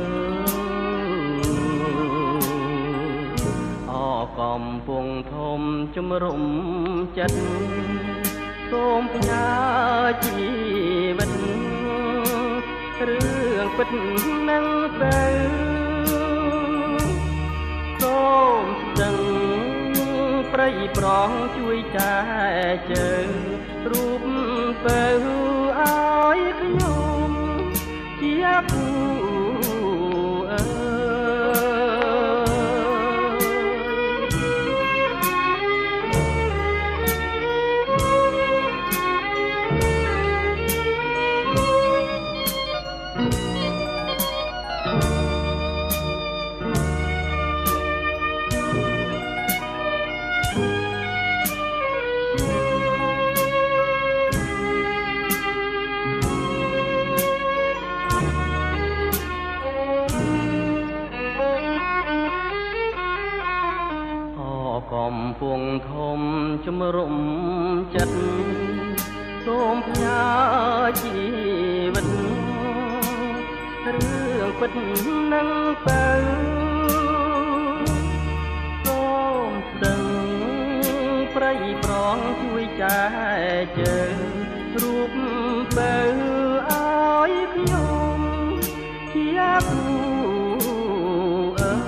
A: อกอมพวงทมจุมรุมจัดส้มพญาชีวิตเรื่องปิดนั่งเสือส้มจังปรีปรองช่วยใจเจอรูปเสืออ้อยขยมเชียบជំរុំចិត្តសូមផ្ញើជីវិតរឿងពិតនឹងទៅសូមស្ដឹងប្រៃប្រងជួយចែកជើងរូបបើឲ្យខ្ញុំជាគូអើ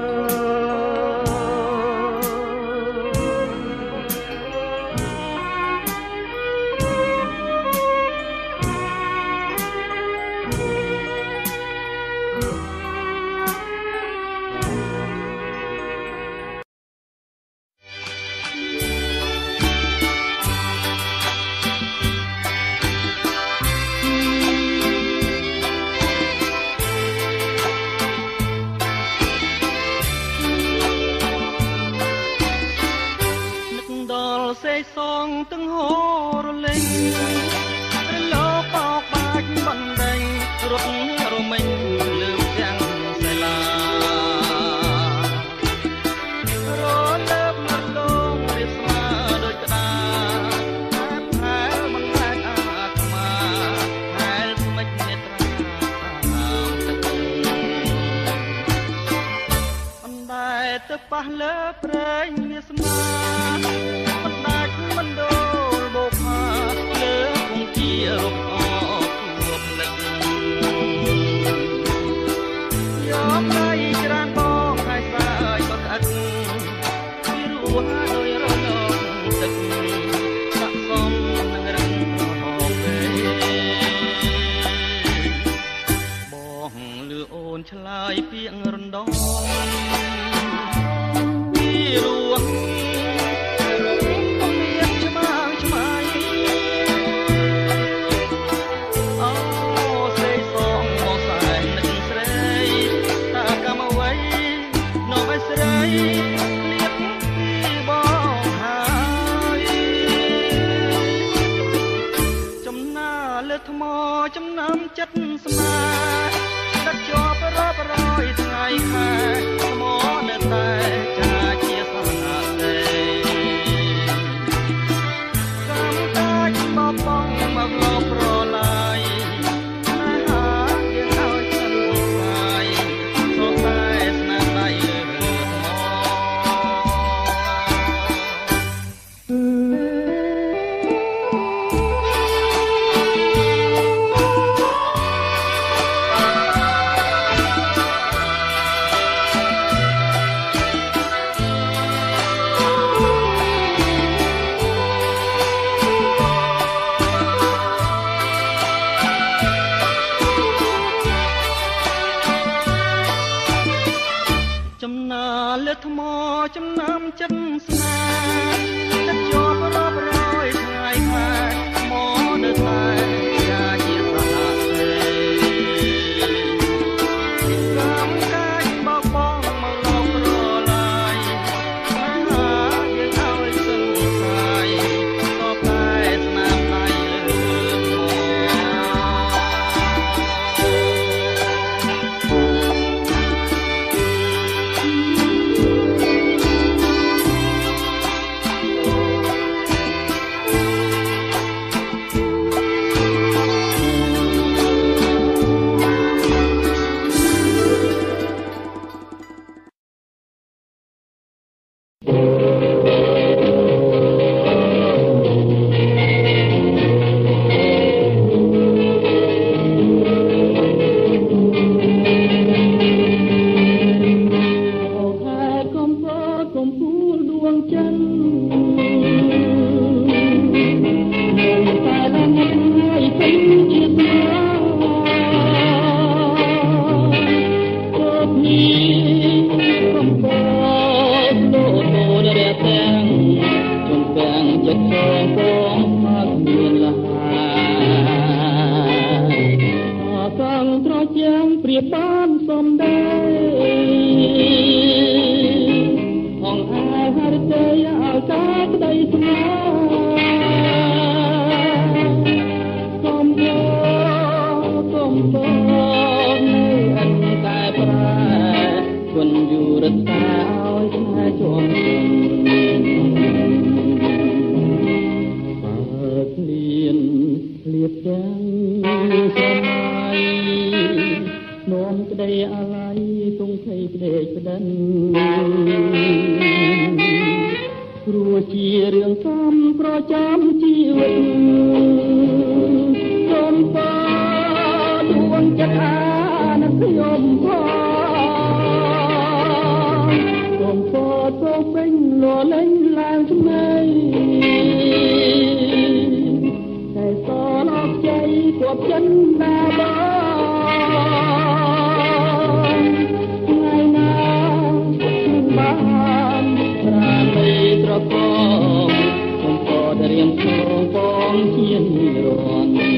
A: សងទាំងហូរលេងរលោកបោកបាច់បណ្ដេញរត់រមិញលើទាំងសាលារលើបមកលងរៀបស្មាដូចក្តារហែលមិនអាចអាត្មាហែលស្មិចនេត្រាតាមទឹកអណ្ដែតទៅប៉ះលើព្រែងវាស្មាមិនដូលបោកហាលើគង់ជារំអកគួបលិចយកដៃច្រានបងហើយសាយបក្អិតពីរោះដោយរលកទឹកស័កសមនឹងរឹងហងពេបងលឺអូនឆ្លើយពាក្យរំដងពីរោះចំណាំចិត្តស្មាដឹកជាប់រាប់រយថ្ងៃខែស្មោនៅតែចាជាសាទេកំតាច់បបងមកលោប្រឡាយតែហាយើងឲ្យសិនស្អាយសូមតែស្នាដៃលើថ្មចំណាំចិត្តស្នាដឹកជាប់រាប់រយថ្ងៃខែមកនៅតែជាជាសាទេកំកាច់បបងមកលោកប្រឡាយហើយយើងឲ្យសឹងសាយក៏តែស្នាមដៃលើបានសំដែងផងអាហារទេឲ្យការក្តីស្នេហ៍សូមរៀបទាំងស្រមៃនោមក្តីអាល័យទងភ័យផ្ដេកផ្ដិនព្រោះជារឿងសំប្រចាំជីវិតសូមបដួងចិត្តអាណខ្ញុំផងសូមបទៅពេញលលែងឡើងថ្មីតែសលអបជ័យគាត់ចិនណាបងថ្ងៃណាបានប្រាណៃត្រកងសូមបដរៀមផងបងជានិរន្តរ៍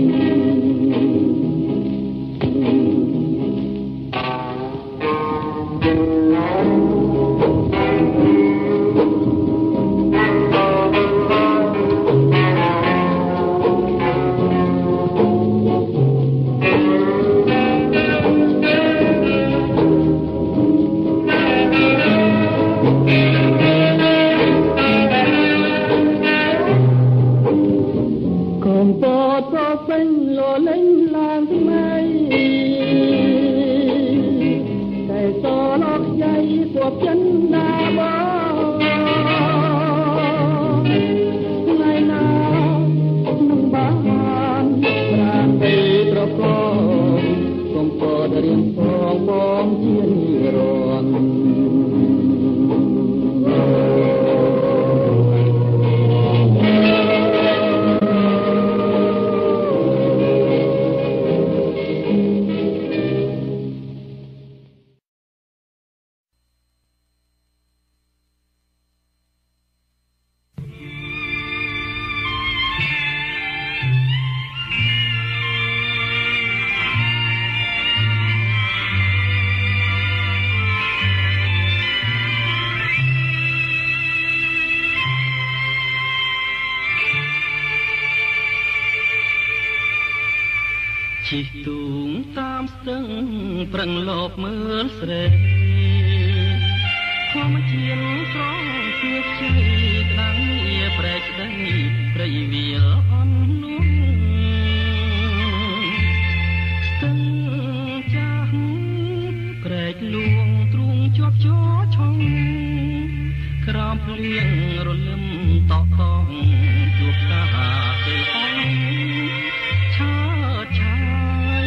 A: ជីទូងតាមស្ទឹងប្រឹងលបមើលស្រែធម្មជាតិស្រងស្ងៀមជ័យក្តាំងងារប្រែកដីព្រៃវាលអន់នោះស្ទឹងចាស់ប្រែកលួងទ្រូងជាប់ជោឆុងក្រោមភ្លៀងរលឹមតក់តងជួបកាពេលអងឆើតឆាយ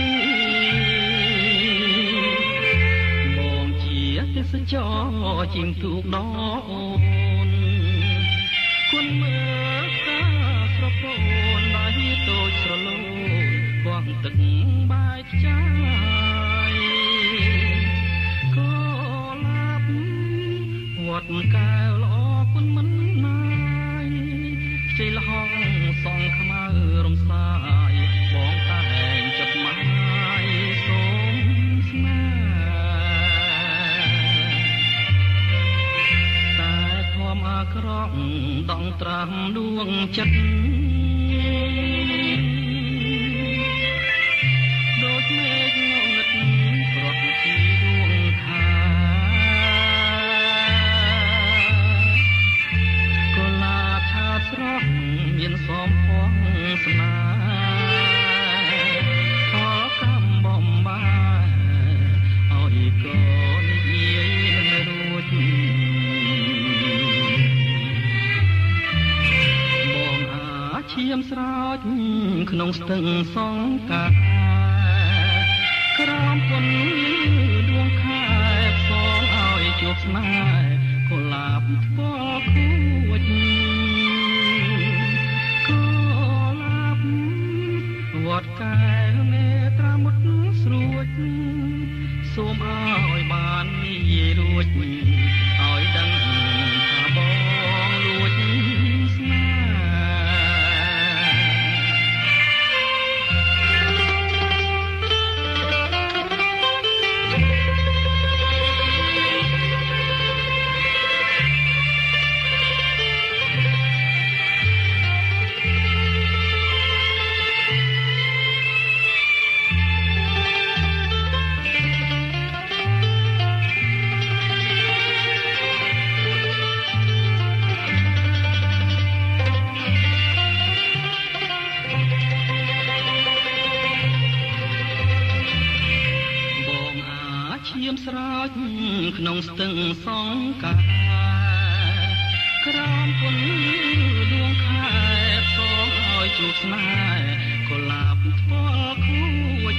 A: បងជាទេសចរជាងទូកដអូនគុណមើលការស្រពោនដៃតូចស្រលូនគង់ទឹកបាយខ្ចាយក៏ឡាប់វត្តកែវល្អគុណមិនណាយខ្ចីលហងសងខ្មៅរំសាយបងតែងចិត្តម៉ាយសូមស្នេហ៍តែធំអាក្រក់ដងត្រាំដួងចិត្តដូចមេឃងងឹតប្រត់ពីដួងខាកុលាបឆាតស្រស់មានសមផងស្នាខលកំបំបាយអោយកូននិយាយមិនរួចបងអាឈាមស្រោចក្នុងស្ទឹងសង្កាក្រោមពន្លឺដួងខែផ្សងឲ្យជួបស្នេហ៍កុលាបថ្ពាល់ខួចវត្តកែវមេត្រាមុតស្រួចសូមឲ្យបាននិយាយរួចឲ្យដឹងថាបងលួចស្នេហ៍ស្រោចក្នុងស្ទឹងសង្កាក្រោមពុនដួងខែផ្សងឲ្យជួបស្នេហ៍កុលាបថ្ពាល់ខួច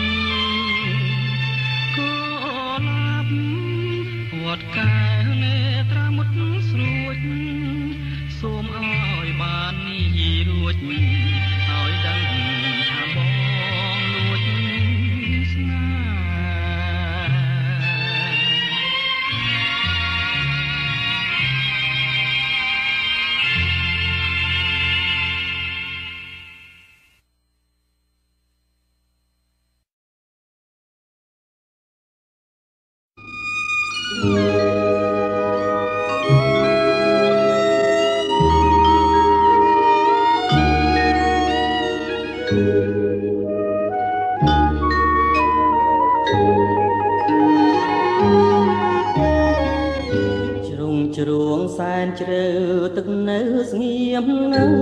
A: កុលាបវត្តកែវនេត្រាមុតស្រួចសូមឲ្យបាននេះរួចឲ្យដឹងថាបងលួចស្នេហ៍ជ្រួងសែនជ្រៅទឹកនៅស្ងៀមនឹង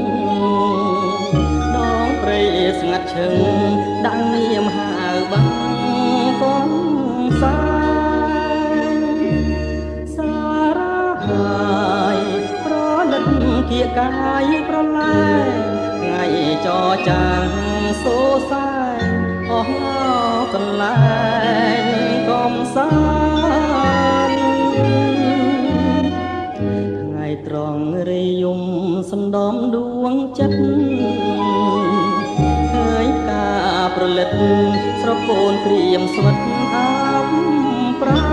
A: ដងព្រៃស្ងាត់ឈឹងដាក់នាមហៅបងកូនសាយសារ៉ាហើយប្រលឹកគៀកកាយប្រលែងថ្ងៃចរចាងសូសាយអស់កន្លែងកំសាត្រង់រិយមសណ្ដំដួងចិត្តហើយការប្រលិតស្រពោនព្រាមស្វិតអាប់ប្រា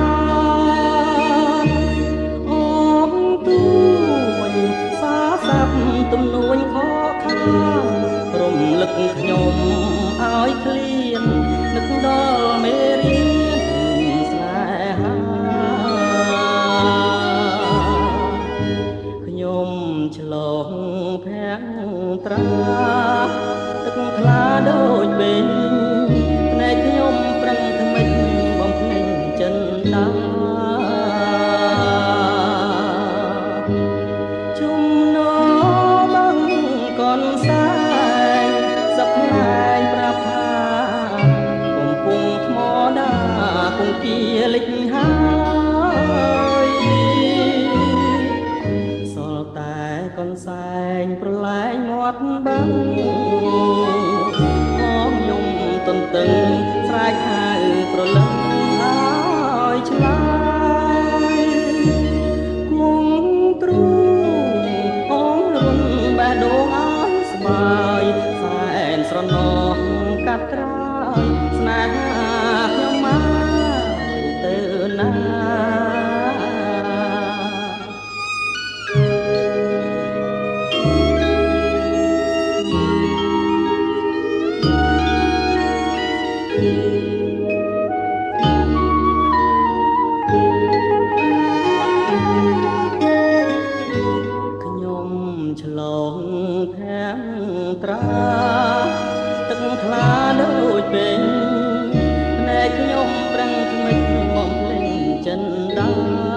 A: អូនទួយសាសាប់ទំនួញខកខានរំលឹកខ្ញុំឲ្យឃ្លាននឹកដល់មេរៀនស្នេហាឆ្លងភាំងត្រាទឹកថ្លាដូចបេងភ្នែកខ្ញុំប្រឹងថ្មិចបំភ្លេចចិនដាជុំណោបងកនសាយសប្លែងប្រាប់ថាកំពុងថ្មដាគង្គាលិចហើយកនសែងប្រឡែងមាត់បាំងអមយំទន្ទឹងស្រែកហៅប្រលឹងឲ្យឆ្លើយគង់ទ្រូងអងរុនបេះដូងឲ្យស្បើយសែនស្រណោះកាត់ត្រើយស្នេហាខ្ញុំមកទៅណាឆ្លងភាំងត្រាទឹកថ្លាដូចពេញភ្នែកខ្ញុំប្រឹងថ្មិចបំភ្លេចចិនដា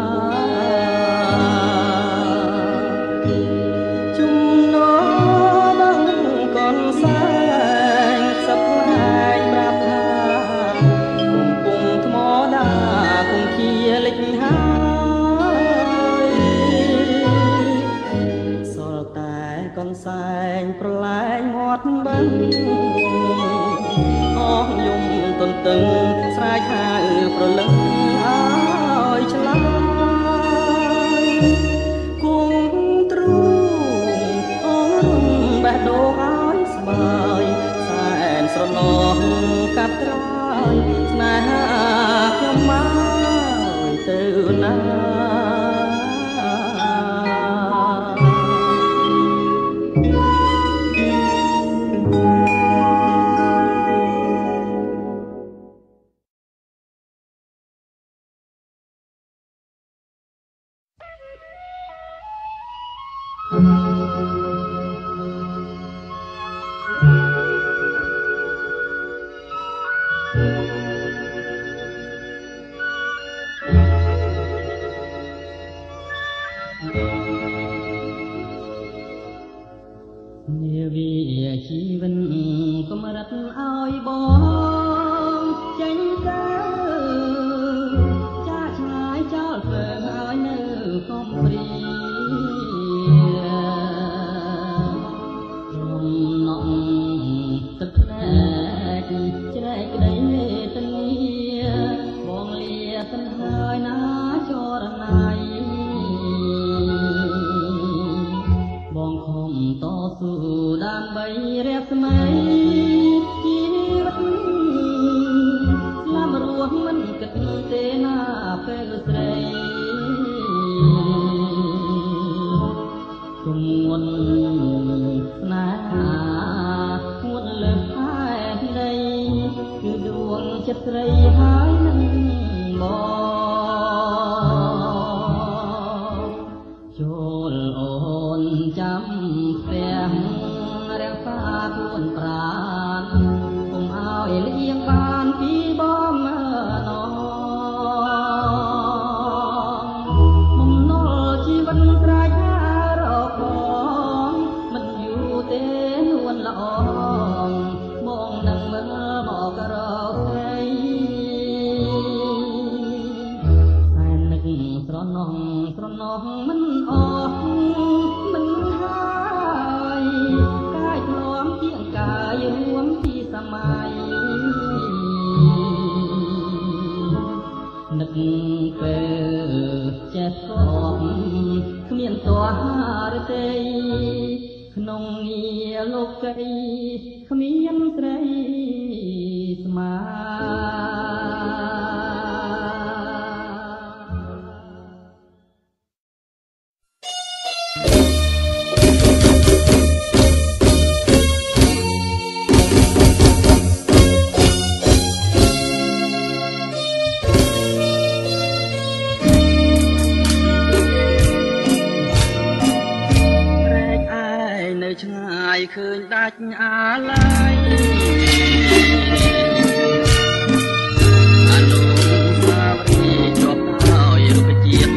A: ជុំណោបងកនសែងសប្លែងប្រាប់ថាកំពុងថ្មដាគង្គាលិចកនសែងប្រឡែងមាត់បាំងអស់យំទន្ទឹងស្រែកហៅប្រលឹងឲ្យឆ្លើយគង់ទ្រូងអងរុំបេះដូងឲ្យស្បើយសែនស្រណោះកាត់ត្រើយស្នេហាខ្ញុំមកទៅណានាវីជីវិតកំរិតឲ្យបងចេញទៅរស្មីជីវិតឡាមរស់មិនគិតទេណាពេលស្រីទុំងន់ស្នេហាងន់លើផែនដីគឺដួងចិត្តស្រីហើយនឹងមកចូលអូនចាំផ្ទះរក្សាខ្លួនប្រាណកុំឲ្យលៀងបានពីបំណងបំណុលជីវិតត្រែកហារកបងមិនយូរទេនួនល្អបងនឹងមើលមកក្រស្រីតែនឹកស្រណោះស្រណោះមិនអស់មិនហើយកាយធ្លាប់ជាងកាយរួមពីសម័យនឹកពេលចេះស្គប់គ្មានតួរទេក្នុងងារលោកកៃគ្មានត្រីស្មាឆ្ងាយឃើញដាច់អាឡ័យអនុស្សាវរីយ៍ជាប់ហើយរុក្ខជាតិ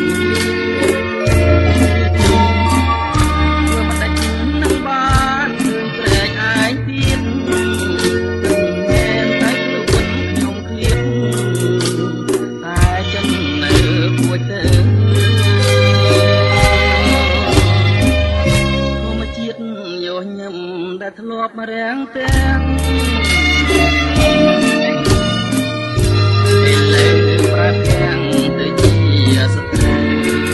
A: ធ្វើមិនដាច់នឹងបានឃើញព្រែកឯងទៀតមែនតែខ្លួនខ្ញុំឃ្លៀតតែចិននៅពួចទៅញឹមដែលធ្លាប់មករាំងទាំងពេលលើប្រទាំងទៅជាសត្រូវ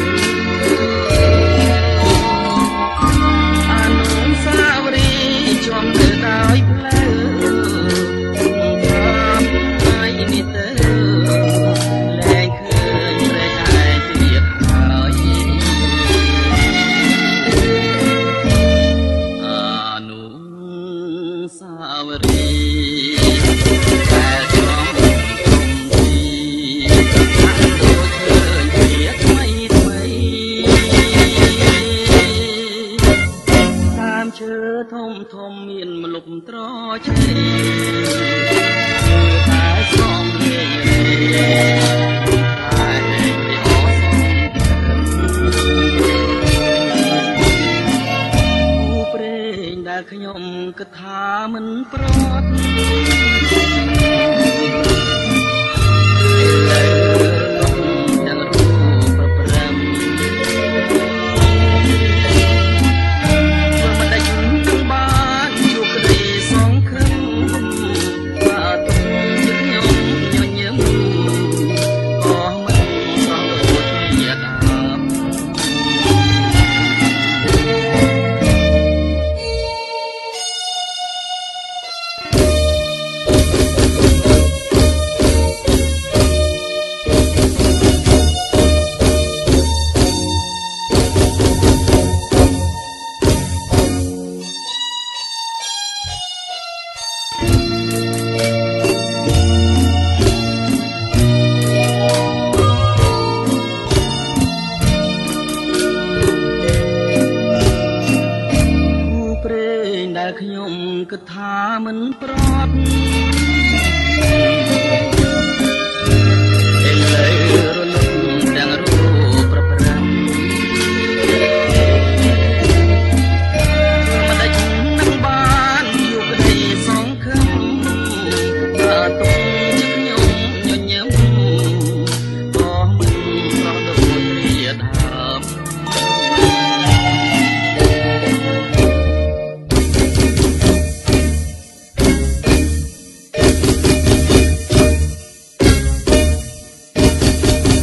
A: អនុស្សាវរីយ៍ជាប់ទៅដោយផ្លូវតាមហើយនេះទៅលែងឃើញព្រែកឯងទៀតហើយសាវរីតែចំទីដូចឃើញជាថ្មីថ្មីតាមឈើធំធំមានម្លប់ត្រឆេតែសំលេងតែពីអស់ព្រេងដែលខ្ញុំគិតថាមិនប្រត់លើលំទាំងរូបប្រព្រឹត្តធ្វើមិនដាច់នឹងបានជួបក្តីសង្ឃឹមថាទុកជាខ្ញុំញញឹមក៏មិនស្រស់ដូចជាដើមខ្ញុំគិតថាមិនប្រត់ពេលលើរលឹកទាំងរូបប្រព្រឹត្តមិនដាច់នឹងបានយកក្តីសង្ឃឹមថាទុកជាខ្ញុំញញឹមក៏មិនស្រស់ដូចជាដើម
B: Thank you.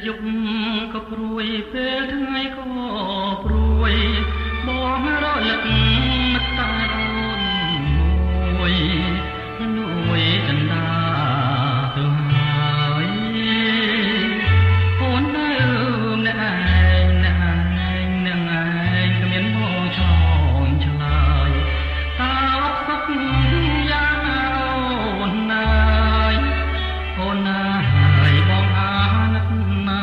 A: យប់ក៏ព្រួយពេលថ្ងៃក៏ព្រួយបងរលឹកនឹកតាអូនមួយនួយដណ្ដាទៅហើយអូននៅម្នាក់ឯងម្នាក់ឯងនឹងឯងគ្មានមកឆ្លងឆ្លើយតើអត់សុខយ៉ាងអូនណាយអូនណាយបងអាណិតណា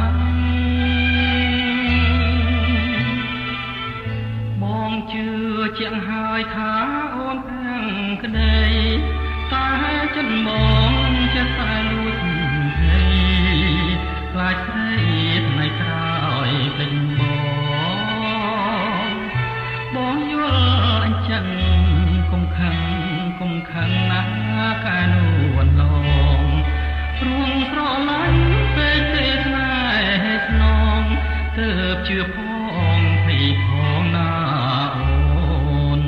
A: បងជឿជាងហើយថាអូនទាំងក្តីតែចិនបងចិត្តតែលួចហើយខ្លាចស្រីថ្ងៃក្រោយពេញបងបងយល់អញ្ចឹងគុំខឹងគុំខឹងណាកាលនួនឡងព្រួងស្រឡាញ់ពេកទេស្នេហ៍ស្នងទើបជឿផងភ័យផងណាអូន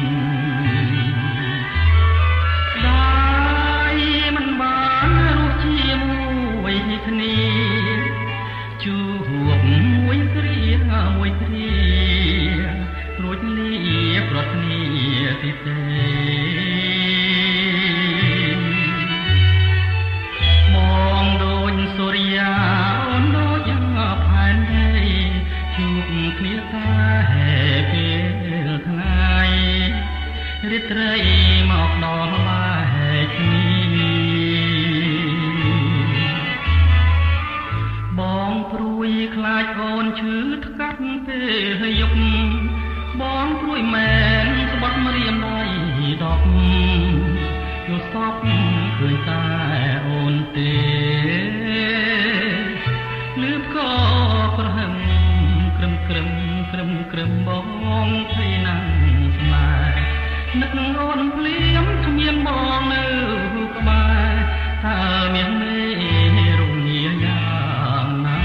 A: ដែរមិនបានរស់ជាមួយគ្នាជួបមួយគ្រាមួយគ្រារួចលៀបរត់គ្នាទីទេមองដូចសូរិយាអូនដូចយ៉ាងផែនដីជួបគ្នាតែពេលថ្ងៃរាត្រីមកដល់ឡាយគ្នាបងព្រួយខ្លាចអូនឈឺថ្កាត់ពេលយប់បងព្រួយមែនស្បត់ម្រាមដៃដប់យល់សពឃើញតែអូនទេលឺក៏ប្រហឹងក្រឹមក្រឹមក្រឹមក្រឹមបងភ័យណាស់ស្នេហ៍នឹកនឹងអូនភ្លាមគ្មានបងនៅក្បែរតើមានមេរងាយ៉ាងណា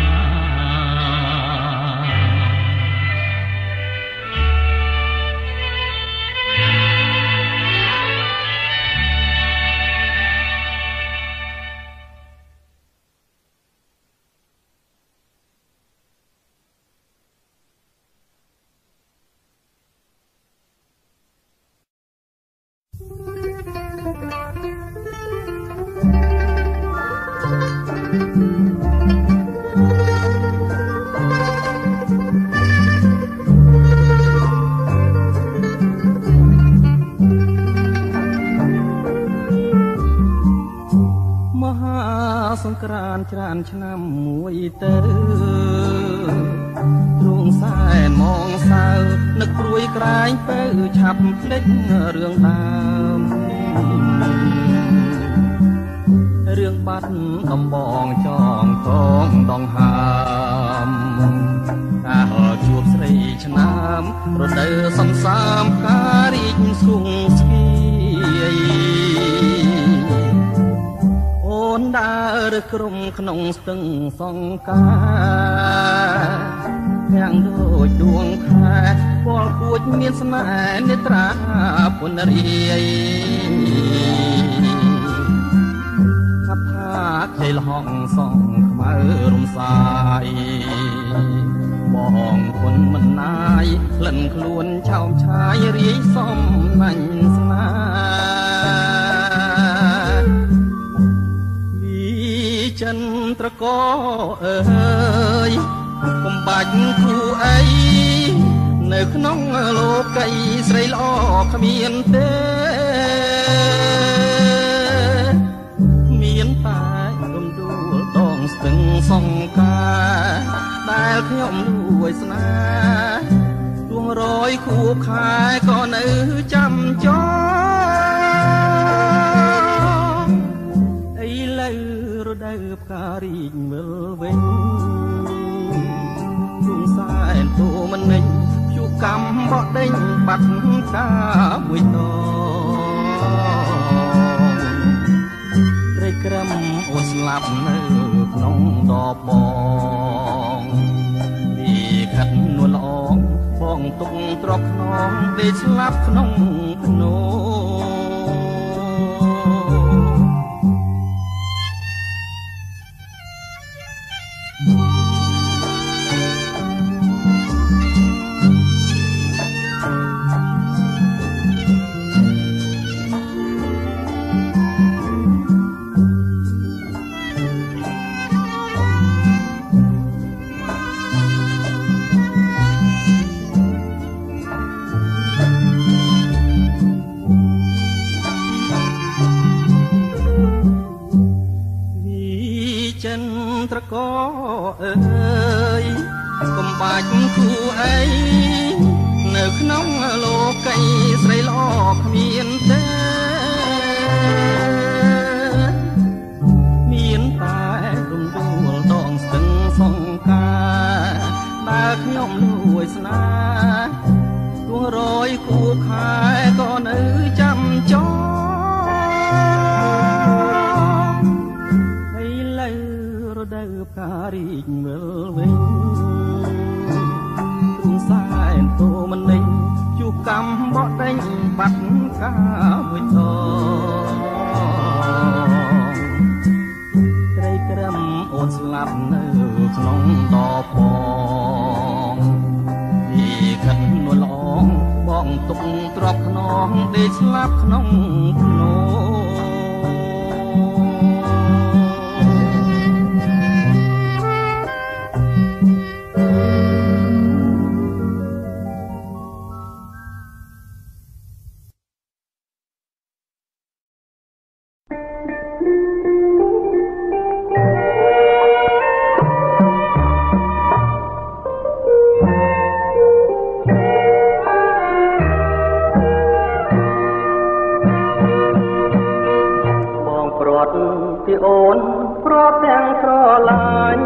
A: សង្ក្រានច្រានឆ្នាំមួយទៅទ្រង់សែនមងសៅនឹកព្រួយក្រែងពៅឆាប់ភ្លេចរឿងដើមរឿងបាត់ដំបងចងកងដងហើមកាលជួបស្រីឆ្នាំរដូវសំសាមការរីកស្គង់ស្គីអូនដើរក្រុមក្នុងស្ទឹងសង្ការទាំងដូចដួងខែពលគួចមានស្នេហ៍នេត្រាពុនរាយថាថាខ្ជិលហងសងខ្មៅរំសាយបងគុណមិនណាយក្លិនខ្លួនឆោមឆាយរាយសំណាញ់ស្នេហ៍ចិនត្រកអើយកុំបាច់គូអីនៅក្នុងលោកីស្រីល្អគ្មានទេមានតែរំដួលដងស្ទឹងសង្ការដែលខ្ញុំលួចស្នេហ៍ទួងរយខួបខែក៏នៅចាំចងអីលើរដូវផ្ការីកវិលវិញជួងសែនទូមិននិញជូកំបោះដេញបាត់កាមួយតត្រីក្រឹមអូនស្លាប់នៅក្នុងដបបងពីខិតនួនល្អងបងទុកទ្រពខ្នងដេកស្លាប់ក្នុងភ្នោក៏អើយកុំបាច់គូអីនៅក្នុងលោកីស្រីល្អគ្មានទេមានតែរំដួលដងស្ទឹងសង្ការដែលខ្ញុំលួចស្នេហ៍ទួងរយគូខែក៏នៅចាំចោឥឡូវរដូវផ្ការីកវិលវិញទ្រង់សែនតូមនិញជួកម្មបដេញបាត់កាមួយតត្រីក្រឹមអូនស្លាប់នៅក្នុងដបងនេះខិននួលអងបងទុកទ្របខ្នងដេកស្លាប់ក្នុងភ្នោទីអូនព្រោះទាំងស្រឡាញ់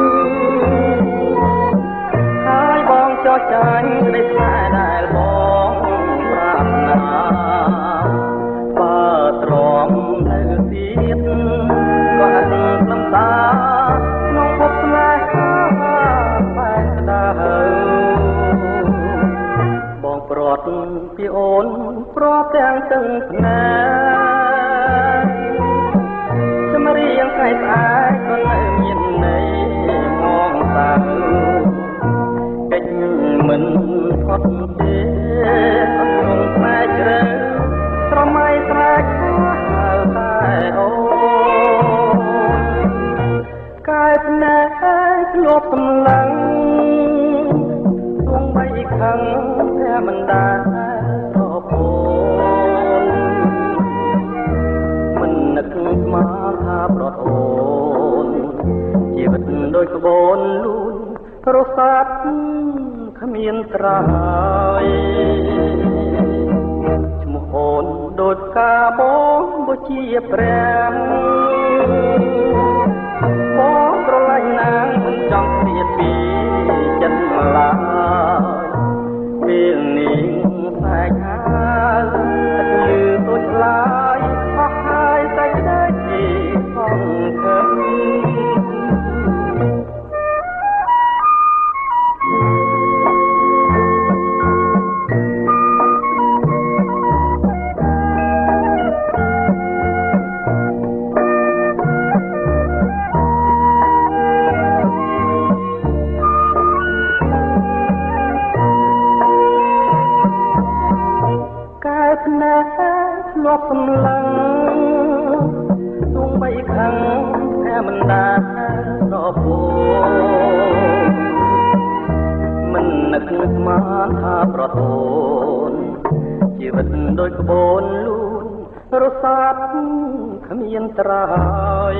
A: ហើយបងចោះចាញ់ក្តីស្នេហ៍ដែលបងប្រាថ្នាបើទ្រាំនៅទៀតក៏អត់ខ្លឹមតាក្នុងភពស្នេហាបែកក្តៅបងព្រាត់ពីអូនព្រោះទាំងទឹកភ្នែកចម្រៀងកាយស្អាតក៏នៅមានន័យមកទៅកិច្ចមិនផុតទេអត់ងផ្នែកជ្រៅស្រមៃស្រែកហៅតែអូនកាយភ្នែកធ្លាប់សម្លឹងទងបីខឹងតែមិនដែលរពោនមិននឹកស្មានថាប្រត់អូនជីវិតដូចក្បូនលូនរសាត់គ្មានត្រើយឈ្មោះអូនដូចកាបងបុជាព្រះបងស្រឡាញ់ណាងមិនចង់ព្រាតពីចិត្តឡើយពេលនេះផ្នែកហើយអត់លឺដូចឡើយអស់ហើយតែក្តីផងឃើញភ្នែកធ្លាប់សម្លឹងទងបីខឹងតែមិនដែលរពោមិននឹកស្មានថាប្រត់អូនជីវិតដូចក្បូនលូនរសាត់គ្មានត្រើយ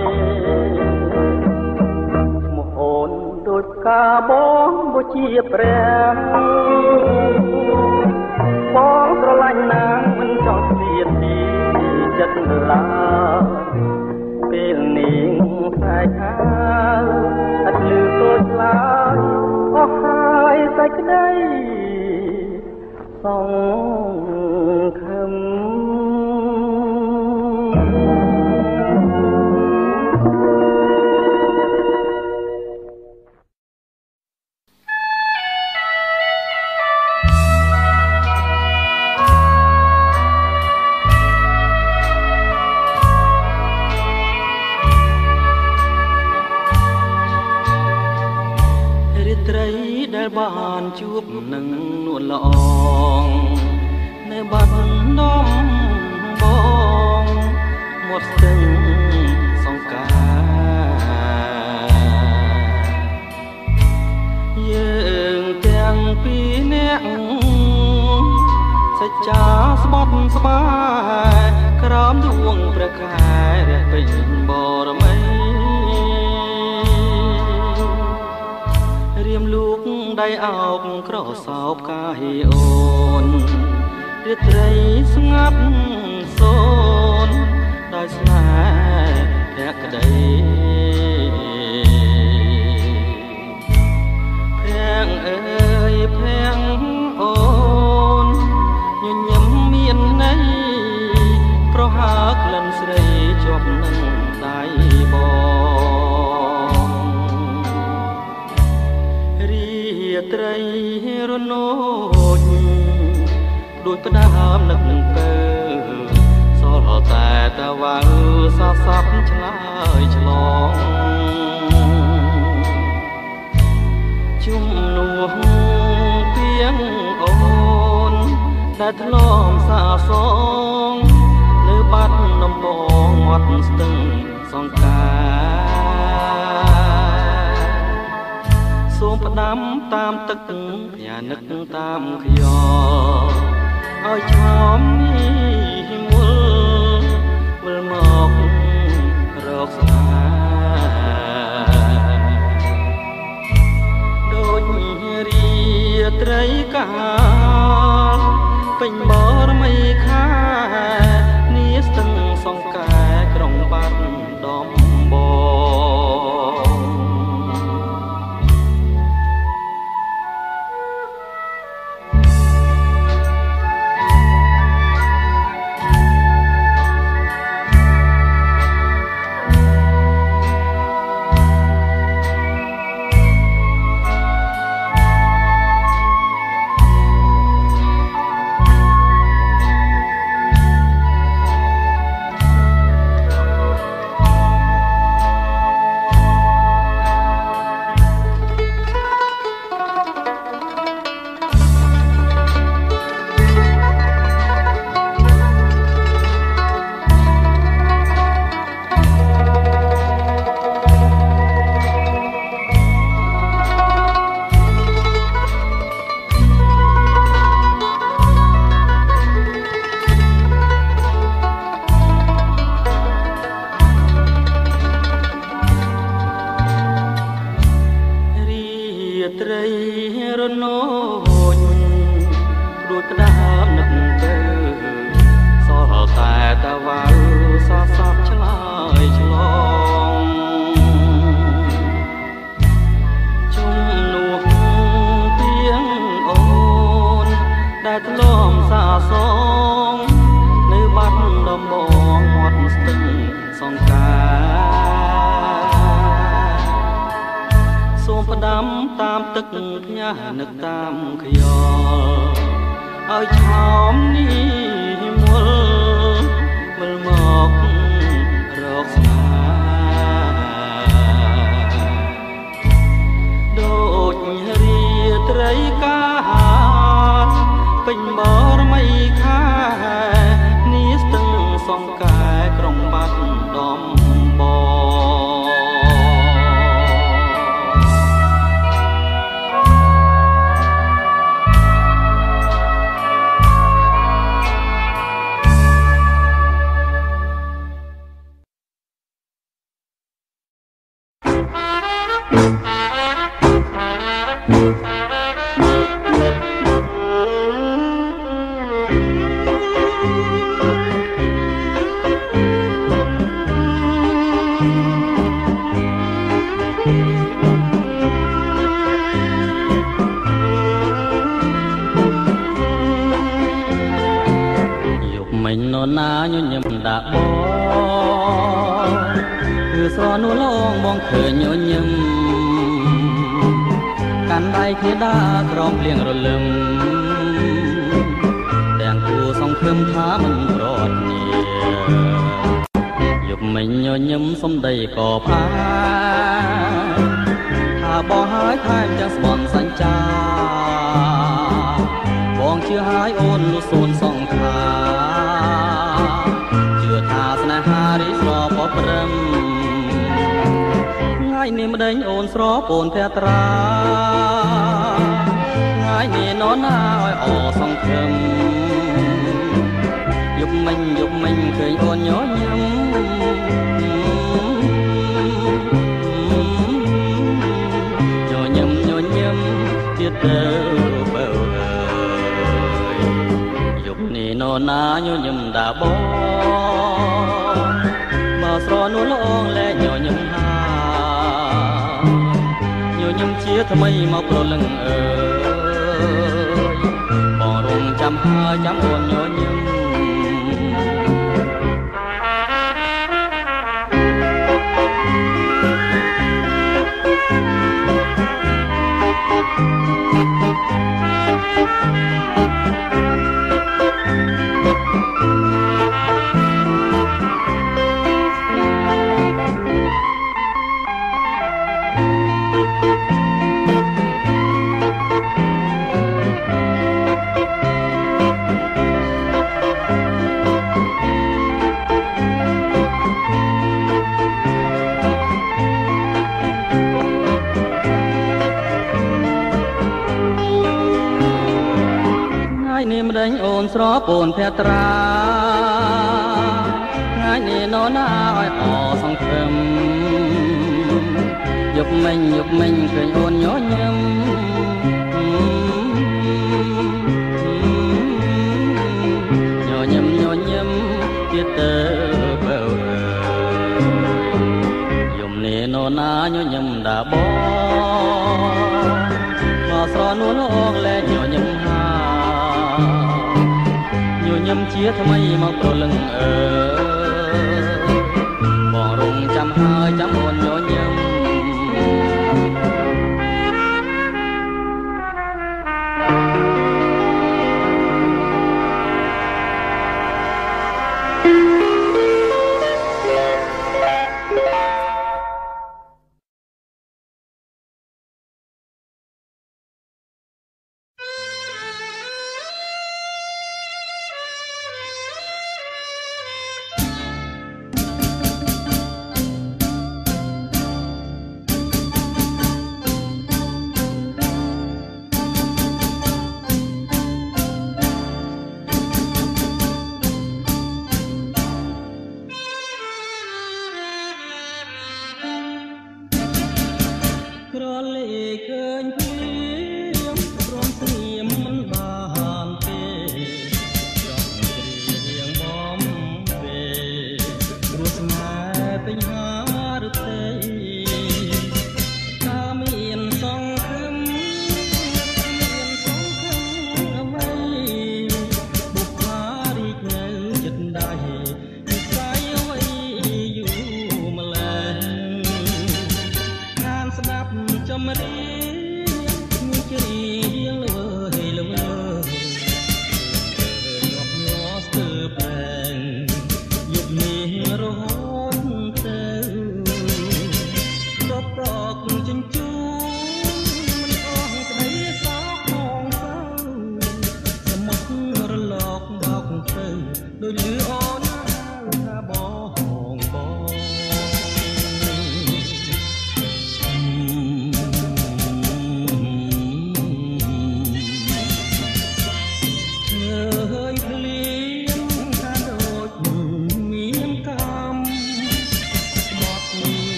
A: ឈ្មោះអូនដូចកាបងបុជាព្រះបងស្រឡាញ់ណាងមិនចង់ស្លៀកពីចិត្តឡើយពេលនេះផ្នែកហើយអត់លឺដូចឡើយអស់ហើយសេចក្តីសង្ឃឹមដែលបានជួបនឹងនួនល្អងនៅបាត់នំបងមាត់ស្ទឹងសង្ការយើងទាំងពីរនាក់សច្ចាស្បត់ស្បាយក្រោមដួងព្រះខែរះពេញបរមីដៃអោបក្រសោបកាយអូនរាត្រីស្ងាត់សូនដោយស្នេហ៍ភក្តីភាំងអើយភាំងអូនញញឹមមានន័យប្រហើក្លិនស្រីជាប់នឹងដៃបងរាត្រីរនោចដូចផ្ដើមនឹកនឹងពើសល់តែតាវ៉ៅសាស័ព្ទឆ្លើយឆ្លងជុំនោះទៀងអូនដែលធ្លាប់សាសងនៅបាត់ដំបងមាត់ស្ទឹងសង្ការសូមផ្ដាំតាមទឹកភញានឹកតាមខ្យល់ឲ្យឆោមនេះមុលវិលមករកស្នេហ៍ដូចរាត្រីកាលពេញបរមីខានីស្ទឹងសង្កែក្រុងបាត់ដំបងត្រីរនោចរួចផ្ដាំនឹកទៅសល់តែតាវ៉ៅសាស័ព្ទឆ្លើយឆ្លងជុំនោះទៀងអូនដែលធ្លាប់សាសងនៅបាត់ដំបងមាត់ស្ទឹងសង្ការសូមផ្ដាំតាមទឹកផ្ញើនឹកតាមខ្យល់ឲ្យឆោមនេះមុលវិលមករកស្នេហ៍ដូចរាត្រីកាលពេញបរមីខានីស្ទឹងសង្កែក្រុងបាត់ដំបងណាញញឹមដាក់បងគឺស្រនួលងបងឃើញញញឹមកាន់ដៃគ្នាដើរក្រោមភ្លៀងរលឹមទាំងគូសង្ឃឹមថាមិនប្រត់នីយប់មិញញញឹមសំដីក៏ផាថាបងហើយថែមទាំងស្បន់សញ្ចាបងជឿហើយអូនលុះសូនសង្ខាជឿថាស្នេហារីស្រពព្រឹមថ្ងៃនេះម្ដេចអូនស្រពូនភត្រាថ្ងៃនេះនរណាឲ្យអសង្ឃឹមយប់មិញយប់មិញឃើញអូនញញឹមញញឹមញញឹមទៀតទៅបើអើយយប់នេះនរណាញញឹមដាបងមកស្រនួលអងលែងញញឹមហាញញឹមជាថ្មីមកប្រលឹងអើយបងរំចាំហើយចាំអូនញញឹមអូនស្រពូនភត្រាថ្ងៃនេះនរណាឲ្យអសង្ឃឹមយប់មិញយប់មិញឃើញអូនញញឹមញញឹមញញឹមទៀតទៅបើយំនេះនរណាញញឹមដាបងមកស្រនួលអងលែងញញឹមញញឹមជាថ្មីមកប្រលឹងអើបងរំចាំហើយចាំអូនញញឹម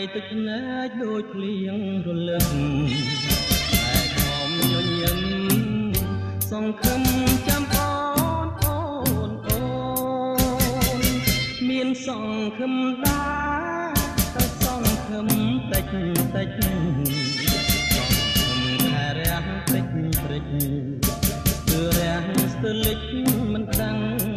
A: ទឹកភ្នែកដូចភ្លៀងរលឹកតែខំញញឹមសង្ឃឹមចាំអូនអូនអូនមានសង្ឃឹមដែរតែសង្ឃឹមតិចតិចសង្ឃឹមខែរះតិចព្រិចគឺរះស្ទើរលិចមិនដឹង